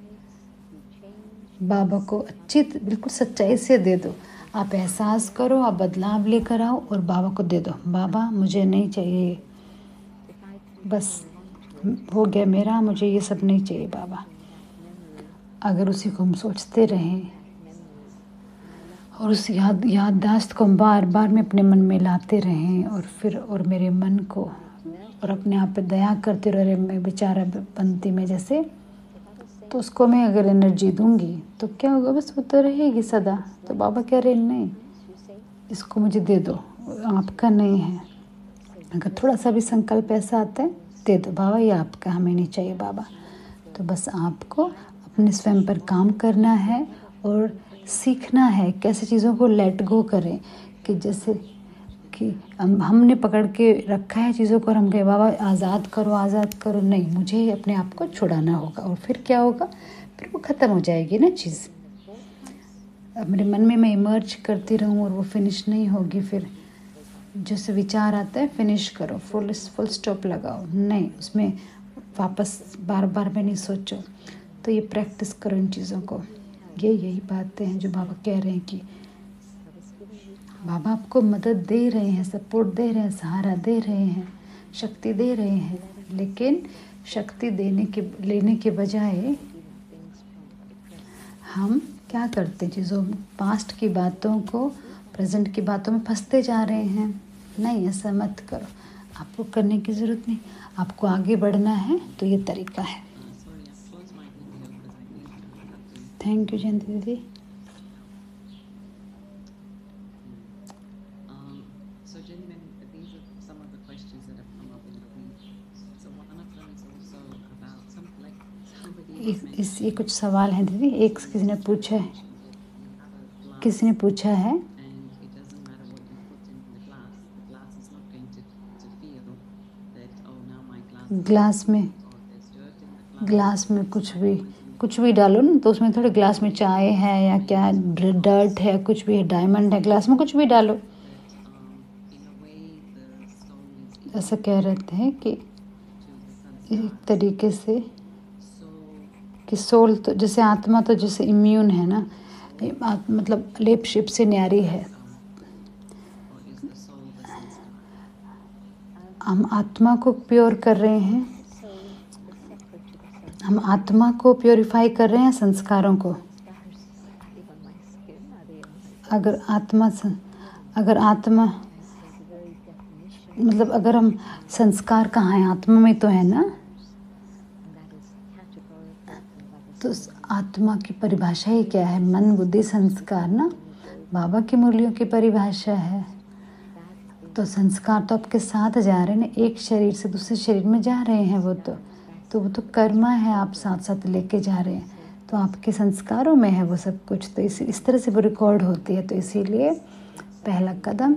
बाबा को अच्छी बिल्कुल सच्चाई से दे दो, आप एहसास करो, आप बदलाव लेकर आओ और बाबा को दे दो। बाबा मुझे नहीं चाहिए, बस हो गया मेरा, मुझे ये सब नहीं चाहिए बाबा। अगर उसी को हम सोचते रहें और उस याद याददाश्त को हम बार बार में अपने मन में लाते रहें, और फिर और मेरे मन को और अपने आप पे दया करते रहे, मैं बेचारा बनती में जैसे, तो उसको मैं अगर एनर्जी दूंगी तो क्या होगा, बस वो तो रहेगी सदा। तो बाबा कह रहे नहीं, इसको मुझे दे दो, आपका नहीं है। अगर थोड़ा सा भी संकल्प ऐसा आता है, दे दो बाबा, ये आपका, हमें नहीं चाहिए बाबा। तो बस आपको अपने स्वयं पर काम करना है और सीखना है कैसे चीज़ों को लेट गो करें, कि जैसे कि हम हमने पकड़ के रखा है चीज़ों को और हम कहे बाबा आज़ाद करो आज़ाद करो, नहीं, मुझे अपने आप को छुड़ाना होगा। और फिर क्या होगा, फिर वो ख़त्म हो जाएगी ना चीज़। अब मेरे मन में मैं इमर्ज करती रहूँ और वो फिनिश नहीं होगी, फिर जैसे विचार आता है फिनिश करो, फुल फुल स्टॉप लगाओ, नहीं, उसमें वापस बार बार में नहीं सोचो। तो ये प्रैक्टिस करो इन चीज़ों को। ये यही बातें हैं जो बाबा कह रहे हैं कि बाबा आपको मदद दे रहे हैं, सपोर्ट दे रहे हैं, सहारा दे रहे हैं, शक्ति दे रहे हैं, लेकिन शक्ति देने के लेने के बजाय हम क्या करते, चीज़ों पास्ट की बातों को प्रेजेंट की बातों में फंसते जा रहे हैं। नहीं, ऐसा मत करो, आपको करने की ज़रूरत नहीं, आपको आगे बढ़ना है तो ये तरीका है। थैंक यू जयंती दीदी। इस ये कुछ सवाल हैं दीदी। एक किसी ने पूछा है किसी ने पूछा है ग्लास में ग्लास में कुछ भी कुछ भी डालो ना, तो उसमें थोड़े ग्लास में चाय है या क्या डर्ट है, कुछ भी है, डायमंड है, ग्लास में कुछ भी डालो। ऐसा कह रहे हैं कि एक तरीके से कि सोल तो जैसे आत्मा तो जैसे इम्यून है ना, मतलब लेप शिप से न्यारी है। हम आत्मा को प्योर कर रहे हैं, हम आत्मा को प्योरीफाई कर रहे हैं संस्कारों को। अगर आत्मा अगर आत्मा मतलब अगर हम संस्कार कहाँ हैं, आत्मा में तो है ना। तो आत्मा की परिभाषा ही क्या है? मन बुद्धि संस्कार ना, बाबा की मुरलियों की परिभाषा है। तो संस्कार तो आपके साथ जा रहे हैं ना, एक शरीर से दूसरे शरीर में जा रहे हैं, वो तो तो वो तो कर्मा है, आप साथ साथ लेके जा रहे हैं। तो आपके संस्कारों में है वो सब कुछ, तो इस इस तरह से वो रिकॉर्ड होती है। तो इसीलिए पहला कदम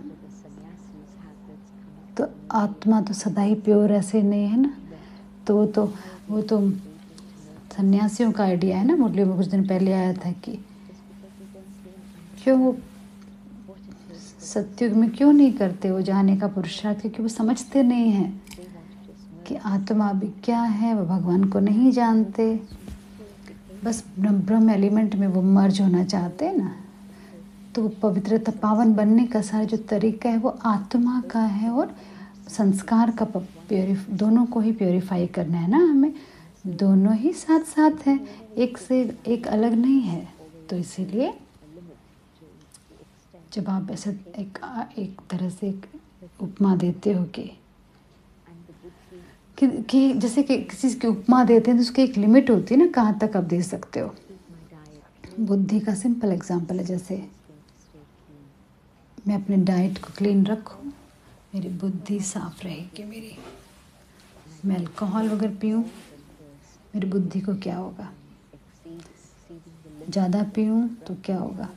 तो आत्मा तो सदा ही प्योर ऐसे नहीं है ना। तो वो तो वो तो सन्यासियों का आइडिया है ना। मुरली में कुछ दिन पहले आया था कि क्यों सत्युग में क्यों नहीं करते वो जाने का पुरुषार्थ, क्योंकि वो समझते नहीं हैं कि आत्मा भी क्या है, वो भगवान को नहीं जानते। बस ब्रह्म एलिमेंट में वो मर्ज होना चाहते हैं ना। तो पवित्रता पावन बनने का सारा जो तरीका है वो आत्मा का है, और संस्कार का प्योरीफ दोनों को ही प्योरीफाई करना है ना हमें। दोनों ही साथ साथ हैं, एक से एक अलग नहीं है। तो इसीलिए जब आप ऐसे एक एक तरह से एक उपमा देते हो कि कि, कि जैसे कि किसी चीज़ की उपमा देते हैं तो उसकी एक लिमिट होती है ना, कहाँ तक आप दे सकते हो। बुद्धि का सिंपल एग्जांपल है, जैसे मैं अपने डाइट को क्लीन रखूं, मेरी बुद्धि साफ रहेगी। मेरी मैं अल्कोहल वगैरह पीऊं, मेरी बुद्धि को क्या होगा? ज़्यादा पीऊं तो क्या होगा?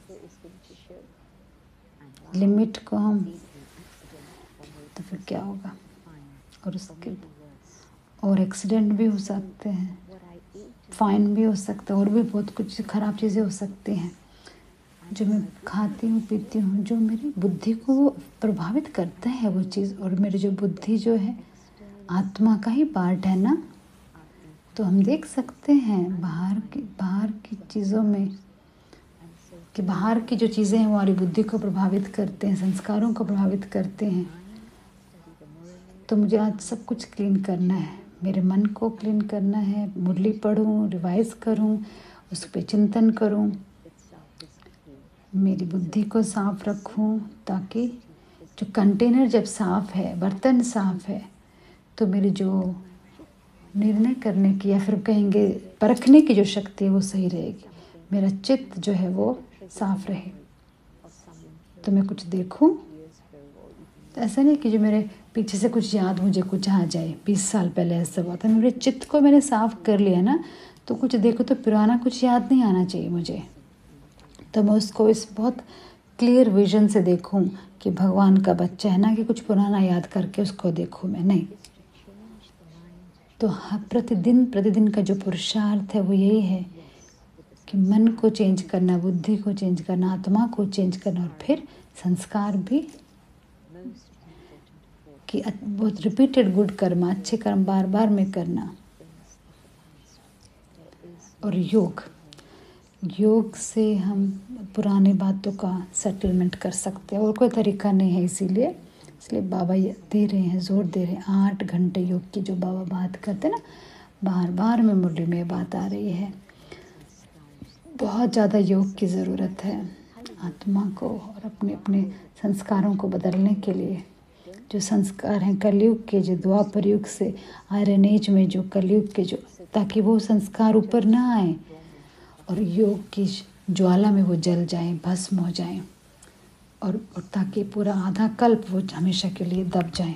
लिमिट को हम तो फिर क्या होगा? और उसके और एक्सीडेंट भी हो सकते हैं, फाइन भी हो सकता है, और भी बहुत कुछ ख़राब चीज़ें हो सकती हैं जो मैं खाती हूँ पीती हूँ, जो मेरी बुद्धि को वो प्रभावित करता है वो चीज़। और मेरी जो बुद्धि जो है आत्मा का ही पार्ट है ना। तो हम देख सकते हैं बाहर की बाहर की चीज़ों में कि बाहर की जो चीज़ें हैं वो हमारी बुद्धि को प्रभावित करते हैं, संस्कारों को प्रभावित करते हैं। तो मुझे आज सब कुछ क्लीन करना है, मेरे मन को क्लीन करना है। मुरली पढ़ूं, रिवाइज करूं, उस पर चिंतन करूं, मेरी बुद्धि को साफ रखूं, ताकि जो कंटेनर जब साफ है, बर्तन साफ है, तो मेरी जो निर्णय करने की या फिर कहेंगे परखने की जो शक्ति है वो सही रहेगी। मेरा चित्त जो है वो साफ रहे। तो मैं कुछ देखूं, तो ऐसा नहीं कि जो मेरे पीछे से कुछ याद मुझे कुछ आ जाए, बीस साल पहले ऐसा हुआ था। मेरे चित्त को मैंने साफ कर लिया ना, तो कुछ देखो तो पुराना कुछ याद नहीं आना चाहिए मुझे। तो मैं उसको इस बहुत क्लियर विजन से देखूं कि भगवान का बच्चा है ना, कि कुछ पुराना याद करके उसको देखूं मैं, नहीं। तो प्रतिदिन प्रतिदिन का जो पुरुषार्थ है वो यही है कि मन को चेंज करना, बुद्धि को चेंज करना, आत्मा को चेंज करना, और फिर संस्कार भी कि बहुत रिपीटेड गुड कर्म, अच्छे कर्म बार बार में करना। और योग योग से हम पुरानी बातों का सेटलमेंट कर सकते हैं, और कोई तरीका नहीं है। इसीलिए इसलिए बाबा ये दे रहे हैं, जोर दे रहे हैं, आठ घंटे योग की जो बाबा बात करते हैं ना, बार बार में मुरली में बात आ रही है। बहुत ज़्यादा योग की ज़रूरत है आत्मा को और अपने अपने संस्कारों को बदलने के लिए। जो संस्कार हैं कलयुग के, जो द्वापर युग से आयरन एज में जो कलयुग के, जो ताकि वो संस्कार ऊपर ना आए और योग की ज्वाला में वो जल जाएं, भस्म हो जाएं, और, और ताकि पूरा आधा कल्प वो हमेशा के लिए दब जाएं।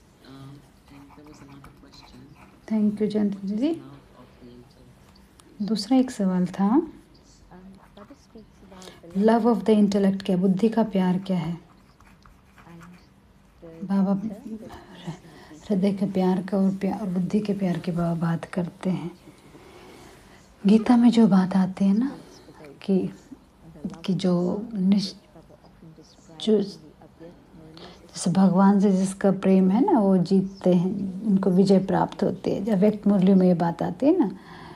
थैंक यू जयंती दीदी। दूसरा एक सवाल था, लव ऑफ द इंटेलेक्ट क्या, बुद्धि का प्यार क्या है? बाबा हृदय के प्यार का और प्यार और बुद्धि के प्यार की बाबा बात करते हैं। गीता में जो बात आती है ना कि कि जो निश जो जैसे भगवान से जिसका प्रेम है ना वो जीतते हैं, उनको विजय प्राप्त होती है। अव्यक्त मुरली में ये बात आती है ना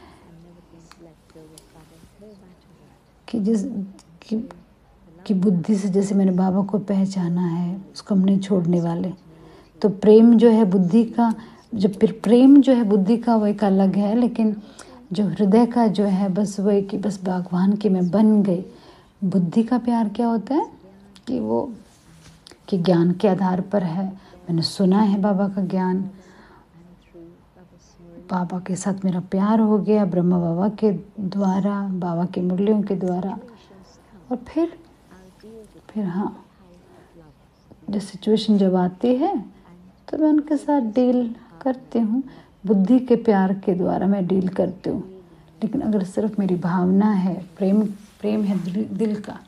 कि जिस कि, कि बुद्धि से जैसे मैंने बाबा को पहचाना है उसको हम नहीं छोड़ने वाले। तो प्रेम जो है बुद्धि का, जो फिर प्रेम जो है बुद्धि का वो एक अलग है, लेकिन जो हृदय का जो है बस वही कि बस भगवान की मैं बन गई। बुद्धि का प्यार क्या होता है कि वो कि ज्ञान के आधार पर है। मैंने सुना है बाबा का ज्ञान, बाबा के साथ मेरा प्यार हो गया ब्रह्मा बाबा के द्वारा, बाबा की मुरलियों के द्वारा। और फिर फिर हाँ, जो सिचुएशन जब आती है तो मैं उनके साथ डील करती हूँ, बुद्धि के प्यार के द्वारा मैं डील करती हूँ। लेकिन अगर सिर्फ मेरी भावना है, प्रेम प्रेम है दिल, दिल का,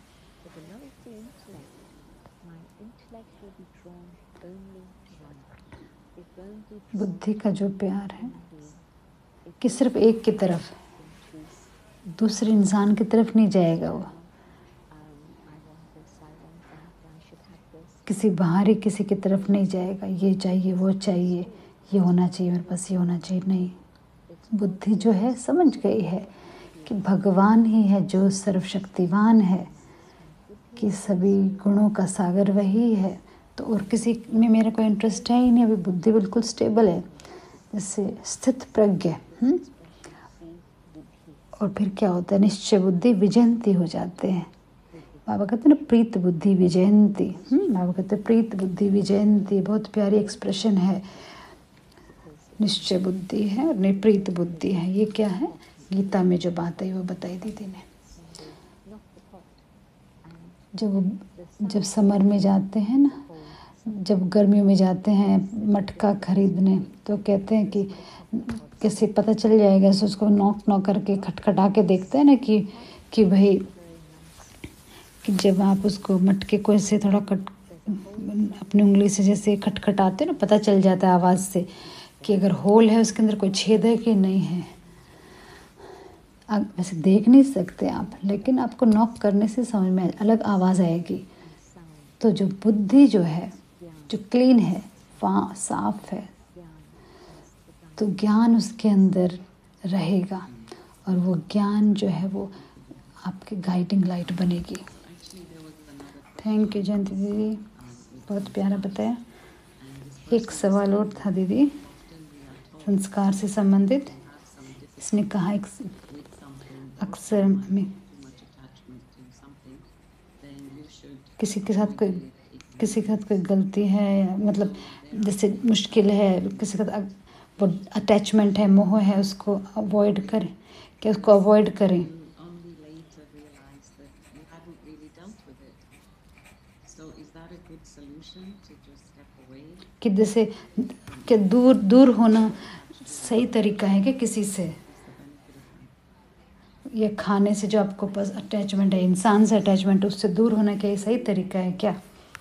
बुद्धि का जो प्यार है कि सिर्फ एक की तरफ, दूसरे इंसान की तरफ नहीं जाएगा, वो किसी बाहरी किसी की तरफ नहीं जाएगा, ये चाहिए वो चाहिए, ये होना चाहिए मेरे पास, ये होना चाहिए, नहीं। बुद्धि जो है समझ गई है कि भगवान ही है जो सर्वशक्तिवान है, कि सभी गुणों का सागर वही है। तो और किसी में मेरा कोई इंटरेस्ट है ही नहीं। अभी बुद्धि बिल्कुल स्टेबल है, जैसे स्थित प्रज्ञ। हुँ? और फिर क्या होता है, निश्चय बुद्धि विजयंती हो जाते हैं। बाबा कहते हैं ना प्रीत बुद्धि विजयंती। बाबा कहते हैं प्रीत बुद्धि विजयंती, बहुत प्यारी एक्सप्रेशन है। निश्चय बुद्धि है और निप्रीत बुद्धि है। ये क्या है, गीता में जो बात है वो बताई दीदी ने। जब जब समर में जाते हैं ना, जब गर्मियों में जाते हैं मटका खरीदने, तो कहते हैं कि कैसे पता चल जाएगा, सो उसको नॉक नॉक करके खटखटा के देखते हैं ना कि कि भाई कि जब आप उसको मटके को ऐसे थोड़ा कट अपनी उंगली से जैसे खटखटाते ना, पता चल जाता है आवाज़ से कि अगर होल है उसके अंदर कोई छेद है कि नहीं है। आप वैसे देख नहीं सकते आप, लेकिन आपको नॉक करने से समझ में अलग आवाज़ आएगी। तो जो बुद्धि जो है जो क्लीन है, साफ है, तो ज्ञान उसके अंदर रहेगा और वो ज्ञान जो है वो आपकी गाइडिंग लाइट बनेगी। थैंक यू जयंती दीदी, बहुत प्यारा बताया। एक सवाल और था दीदी, संस्कार से संबंधित। इसने कहा एक अक्सर हमें किसी के साथ कोई किसी के साथ कोई गलती है, मतलब जैसे मुश्किल है, किसी के साथ वो अटैचमेंट है, मोह है, उसको अवॉइड करें, क्या उसको अवॉइड करें। कि जैसे कि दूर दूर होना सही तरीका है क्या किसी से, या खाने से जो आपको पास अटैचमेंट है, इंसान से अटैचमेंट, उससे दूर होना क्या ये सही तरीका है क्या?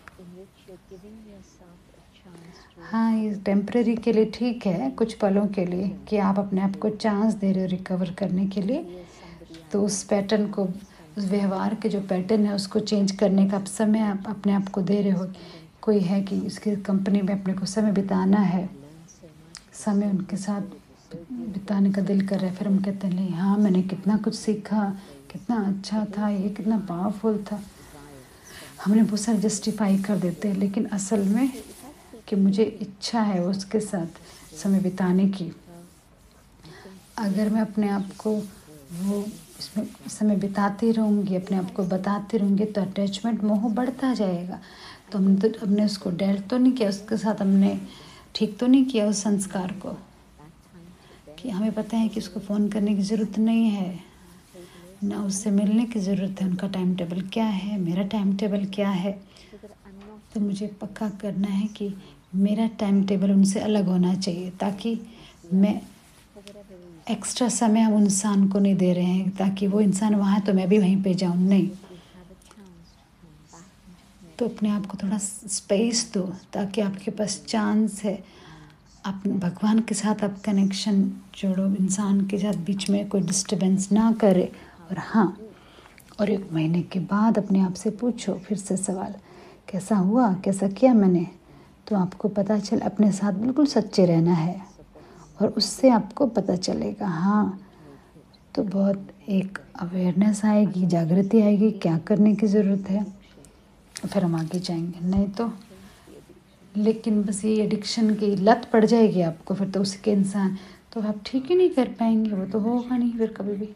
हाँ, ये टेम्परेरी के लिए ठीक है, कुछ पलों के लिए, कि आप अपने आप को चांस दे रहे हो रिकवर करने के लिए। तो उस पैटर्न को, उस व्यवहार के जो पैटर्न है उसको चेंज करने का आप समय आप अपने आप को दे रहे हो। कोई है कि उसकी कंपनी में अपने को समय बिताना है, समय उनके साथ बिताने का दिल कर रहा है, फिर हम कहते हैं नहीं हाँ मैंने कितना कुछ सीखा, कितना अच्छा था, ये कितना पावरफुल था, हमने बहुत सारे जस्टिफाई कर देते हैं। लेकिन असल में कि मुझे इच्छा है उसके साथ समय बिताने की, अगर मैं अपने आप को वो इसमें समय बिताती रहूँगी, अपने आप को बताती रहूँगी, तो अटैचमेंट मोह बढ़ता जाएगा। तो हमने तो हमने उसको डेल्ट तो नहीं किया, उसके साथ हमने ठीक तो नहीं किया उस संस्कार को, कि हमें पता है कि उसको फ़ोन करने की ज़रूरत नहीं है, ना उससे मिलने की ज़रूरत है, उनका टाइम टेबल क्या है, मेरा टाइम टेबल क्या है। तो मुझे पक्का करना है कि मेरा टाइम टेबल उनसे अलग होना चाहिए, ताकि मैं एक्स्ट्रा समय हम इंसान को नहीं दे रहे हैं, ताकि वो इंसान वहाँ है तो मैं भी वहीं पे जाऊँ, नहीं। तो अपने आप को थोड़ा स्पेस दो, ताकि आपके पास चांस है आप भगवान के साथ आप कनेक्शन जोड़ो, इंसान के साथ बीच में कोई डिस्टर्बेंस ना करे। और हाँ, और एक महीने के बाद अपने आप से पूछो फिर से सवाल, कैसा हुआ, कैसा किया मैंने, तो आपको पता चल, अपने साथ बिल्कुल सच्चे रहना है और उससे आपको पता चलेगा। हाँ, तो बहुत एक अवेयरनेस आएगी, जागृति आएगी, क्या करने की ज़रूरत है, फिर हम आगे जाएंगे। नहीं तो लेकिन बस ये एडिक्शन की लत पड़ जाएगी आपको, फिर तो उसके इंसान तो आप ठीक ही नहीं कर पाएंगे, वो तो होगा नहीं फिर कभी भी।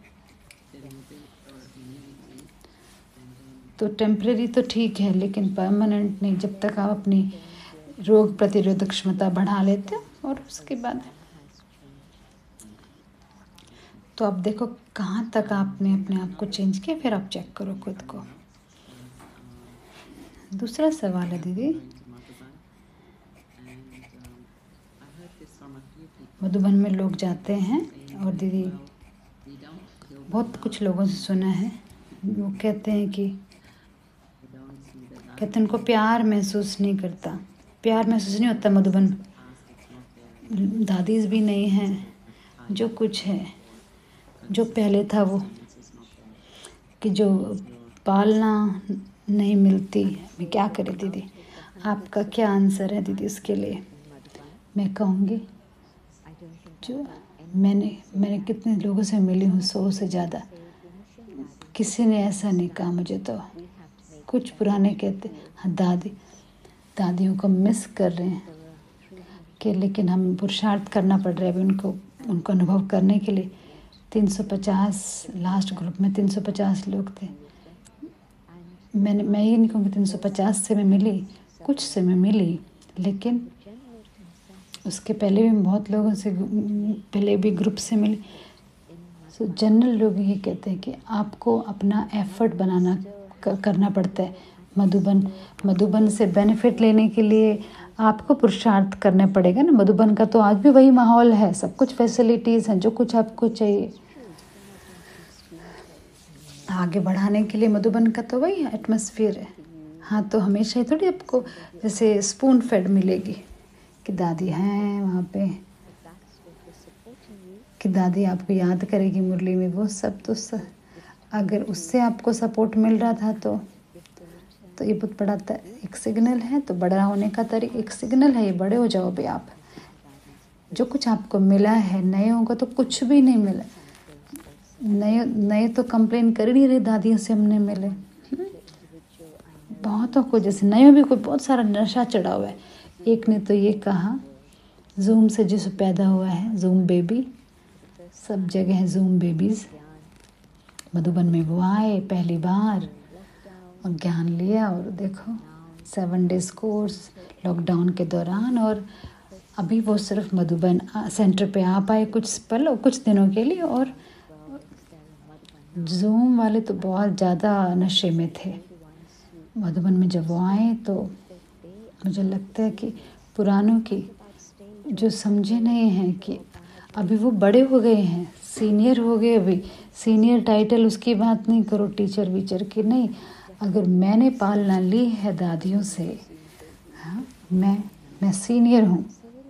तो टेम्परेरी तो ठीक है, लेकिन परमानेंट नहीं, जब तक आप अपनी रोग प्रतिरोधक क्षमता बढ़ा लेते हो। और उसके बाद तो आप देखो कहाँ तक आपने अपने आप को चेंज किया, फिर आप चेक करो खुद को। दूसरा सवाल है दीदी, मधुबन में लोग जाते हैं और दीदी बहुत कुछ लोगों से सुना है, वो कहते हैं कि कहते हैं उनको प्यार महसूस नहीं करता, प्यार महसूस नहीं होता मधुबन, दादीज भी नहीं हैं, जो कुछ है जो पहले था वो, कि जो पालना नहीं मिलती, मैं क्या करें दीदी? आपका क्या आंसर है दीदी उसके लिए? मैं कहूँगी जो मैंने मैंने कितने लोगों से मिली हूँ, सौ से ज़्यादा, किसी ने ऐसा नहीं कहा मुझे। तो कुछ पुराने कहते हाँ दादी दादियों को मिस कर रहे हैं कि, लेकिन हम पुरुषार्थ करना पड़ रहा है अभी उनको उनको अनुभव करने के लिए। तीन सौ पचास लास्ट ग्रुप में तीन सौ पचास लोग थे। मैंने मैं ये नहीं कहूँगी तीन सौ पचास से मैं मिली, कुछ से मैं मिली, लेकिन उसके पहले भी बहुत लोगों से पहले भी ग्रुप से मिली। तो जनरल लोग ये कहते हैं कि आपको अपना एफर्ट बनाना करना पड़ता है। मधुबन मधुबन से बेनिफिट लेने के लिए आपको पुरुषार्थ करना पड़ेगा ना। मधुबन का तो आज भी वही माहौल है, सब कुछ फैसिलिटीज़ हैं, जो कुछ आपको चाहिए आगे बढ़ाने के लिए मधुबन का तो वही एटमॉस्फेयर है। हाँ, तो हमेशा ही थोड़ी आपको जैसे स्पून फेड मिलेगी कि दादी हैं वहाँ पे, कि दादी आपको याद करेगी मुरली में, वो सब तो स, अगर उससे आपको सपोर्ट मिल रहा था तो तो ये बहुत बड़ा एक सिग्नल है। तो बड़ा होने का तरीका एक सिग्नल है, ये बड़े हो जाओ भाई आप। जो कुछ आपको मिला है, नए होगा तो कुछ भी नहीं मिला। नए नए तो कंप्लेन कर ही नहीं रहे दादियों से हमने मिले, बहुतों को जैसे नए भी कोई बहुत सारा नशा चढ़ा हुआ है। एक ने तो ये कहा जूम से जिस पैदा हुआ है, जूम बेबी, सब जगह है जूम बेबीज़। मधुबन में वो आए पहली बार और ज्ञान लिया, और देखो सेवन डेज कोर्स लॉकडाउन के दौरान, और अभी वो सिर्फ मधुबन सेंटर पे आ पाए कुछ पल और कुछ दिनों के लिए। और जूम वाले तो बहुत ज़्यादा नशे में थे। मधुबन में जब वो आए तो मुझे लगता है कि पुरानों की जो समझे नहीं हैं कि अभी वो बड़े हो गए हैं, सीनियर हो गए। अभी सीनियर टाइटल उसकी बात नहीं करो, टीचर वीचर की नहीं। अगर मैंने पालना ली है दादियों से, हाँ, मैं मैं सीनियर हूँ।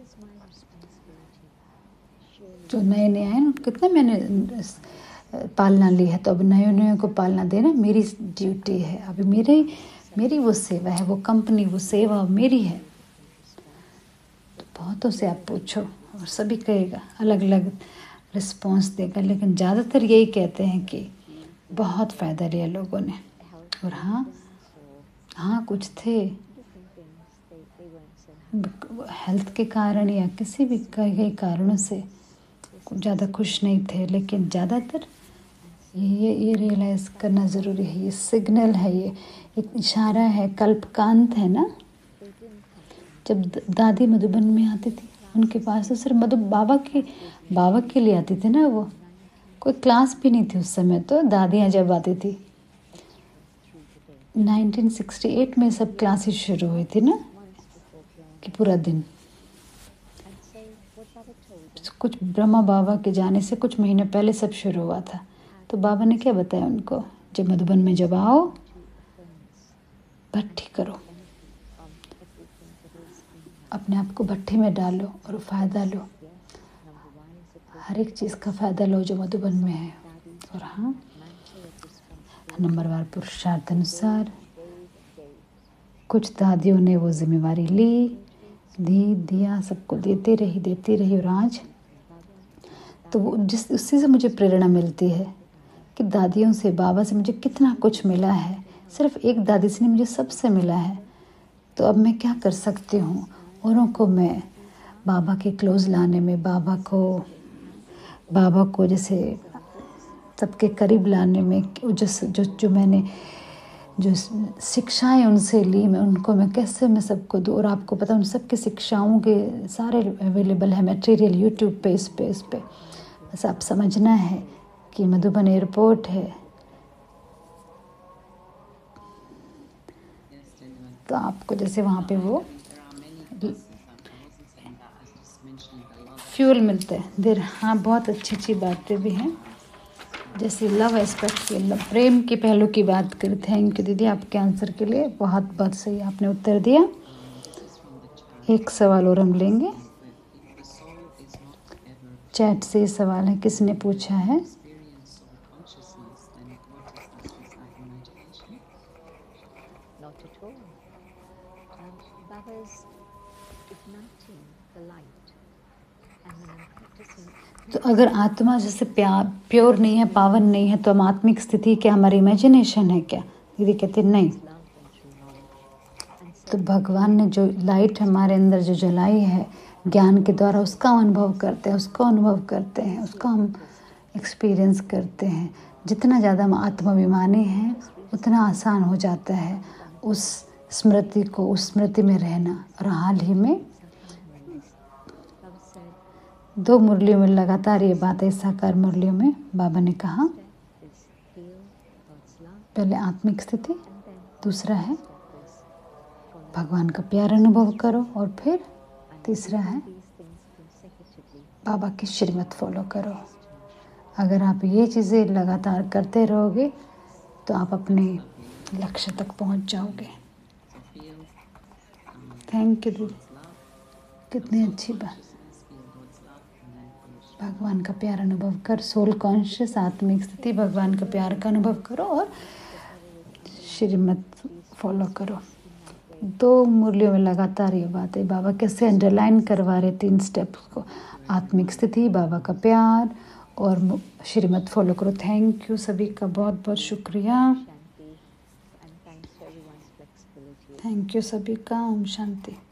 जो नए नए आए ना, कितना मैंने पालना ली है, तो अब नए नए को पालना देना मेरी ड्यूटी है। अभी मेरी मेरी वो सेवा है, वो कंपनी, वो सेवा मेरी है। तो बहुतों से आप पूछो और सभी कहेगा, अलग अलग रिस्पॉन्स देगा, लेकिन ज़्यादातर यही कहते हैं कि बहुत फ़ायदा लिया लोगों ने। और हाँ हाँ कुछ थे हेल्थ के कारण या किसी भी कई कारणों से ज़्यादा खुश नहीं थे, लेकिन ज़्यादातर ये ये रियलाइज़ करना ज़रूरी है, ये सिग्नल है, ये एक इशारा है, कल्पकांत है ना। जब दादी मधुबन में आती थी उनके पास तो सिर्फ मधु बाबा के बाबा के लिए आती थी ना, वो कोई क्लास भी नहीं थी उस समय। तो दादियाँ जब आती थी नाइनटीन सिक्सटी एट में सब क्लासेस शुरू हुई थी ना, कि पूरा दिन। कुछ ब्रह्मा बाबा के जाने से कुछ महीने पहले सब शुरू हुआ था। तो बाबा ने क्या बताया उनको, जब मधुबन में जब आओ भट्टी करो, अपने आप को भट्टी में डालो और फ़ायदा लो, हर एक चीज़ का फ़ायदा लो जो मधुबन में है। और हाँ, नंबरवार पुरुषार्थ अनुसार कुछ दादियों ने वो जिम्मेवारी ली, दी दिया, सबको देती रही देती रही और आज तो वो जिस उसी से मुझे प्रेरणा मिलती है कि दादियों से, बाबा से मुझे कितना कुछ मिला है। सिर्फ एक दादी से नहीं, मुझे सबसे मिला है। तो अब मैं क्या कर सकती हूँ, औरों को मैं बाबा के क्लोज लाने में, बाबा को बाबा को जैसे सबके करीब लाने में, जो जो जो मैंने जो शिक्षाएं उनसे ली, मैं उनको मैं कैसे मैं सबको दूँ। और आपको पता, उन सब की शिक्षाओं के सारे अवेलेबल है मटेरियल यूट्यूब पे, इस पे इस पे बस आप समझना है कि मधुबन एयरपोर्ट है, तो आपको जैसे वहाँ पे वो फ्यूल मिलता है देर। हाँ, बहुत अच्छी अच्छी बातें भी हैं, जैसे लव एस्पेक्ट की, लव प्रेम के पहलू की बात करें। थैंक यू दीदी आपके आंसर के लिए, बहुत बहुत सही आपने उत्तर दिया। एक सवाल और हम लेंगे, चैट से सवाल है, किसने पूछा है? तो अगर आत्मा जैसे प्यार प्योर नहीं है, पावन नहीं है, तो हम आत्मिक स्थिति क्या हमारी इमेजिनेशन है क्या? दीदी कहते नहीं। तो भगवान ने जो लाइट हमारे अंदर जो जलाई है ज्ञान के द्वारा, उसका अनुभव करते हैं, उसका अनुभव करते हैं, उसका हम एक्सपीरियंस करते हैं। जितना ज़्यादा हम आत्माभिमानी हैं, उतना आसान हो जाता है उस स्मृति को, उस स्मृति में रहना। और हाल ही में दो मुरलियों में लगातार ये बात है, साकार मुरलियों में बाबा ने कहा, पहले आत्मिक स्थिति, दूसरा है भगवान का प्यार अनुभव करो, और फिर तीसरा है बाबा की श्रीमत फॉलो करो। अगर आप ये चीज़ें लगातार करते रहोगे तो आप अपने लक्ष्य तक पहुंच जाओगे। थैंक यू दीदी, कितनी अच्छी बात। भगवान का प्यार अनुभव कर, सोल कॉन्शियस आत्मिक स्थिति, भगवान का प्यार का अनुभव करो और श्रीमत फॉलो करो। दो मुरलियों में लगातार ये बात है, बाबा कैसे अंडरलाइन करवा रहे तीन स्टेप्स को, आत्मिक स्थिति, बाबा का प्यार और श्रीमत फॉलो करो। थैंक यू सभी का, बहुत बहुत शुक्रिया। थैंक यू सभी का। ओम शांति।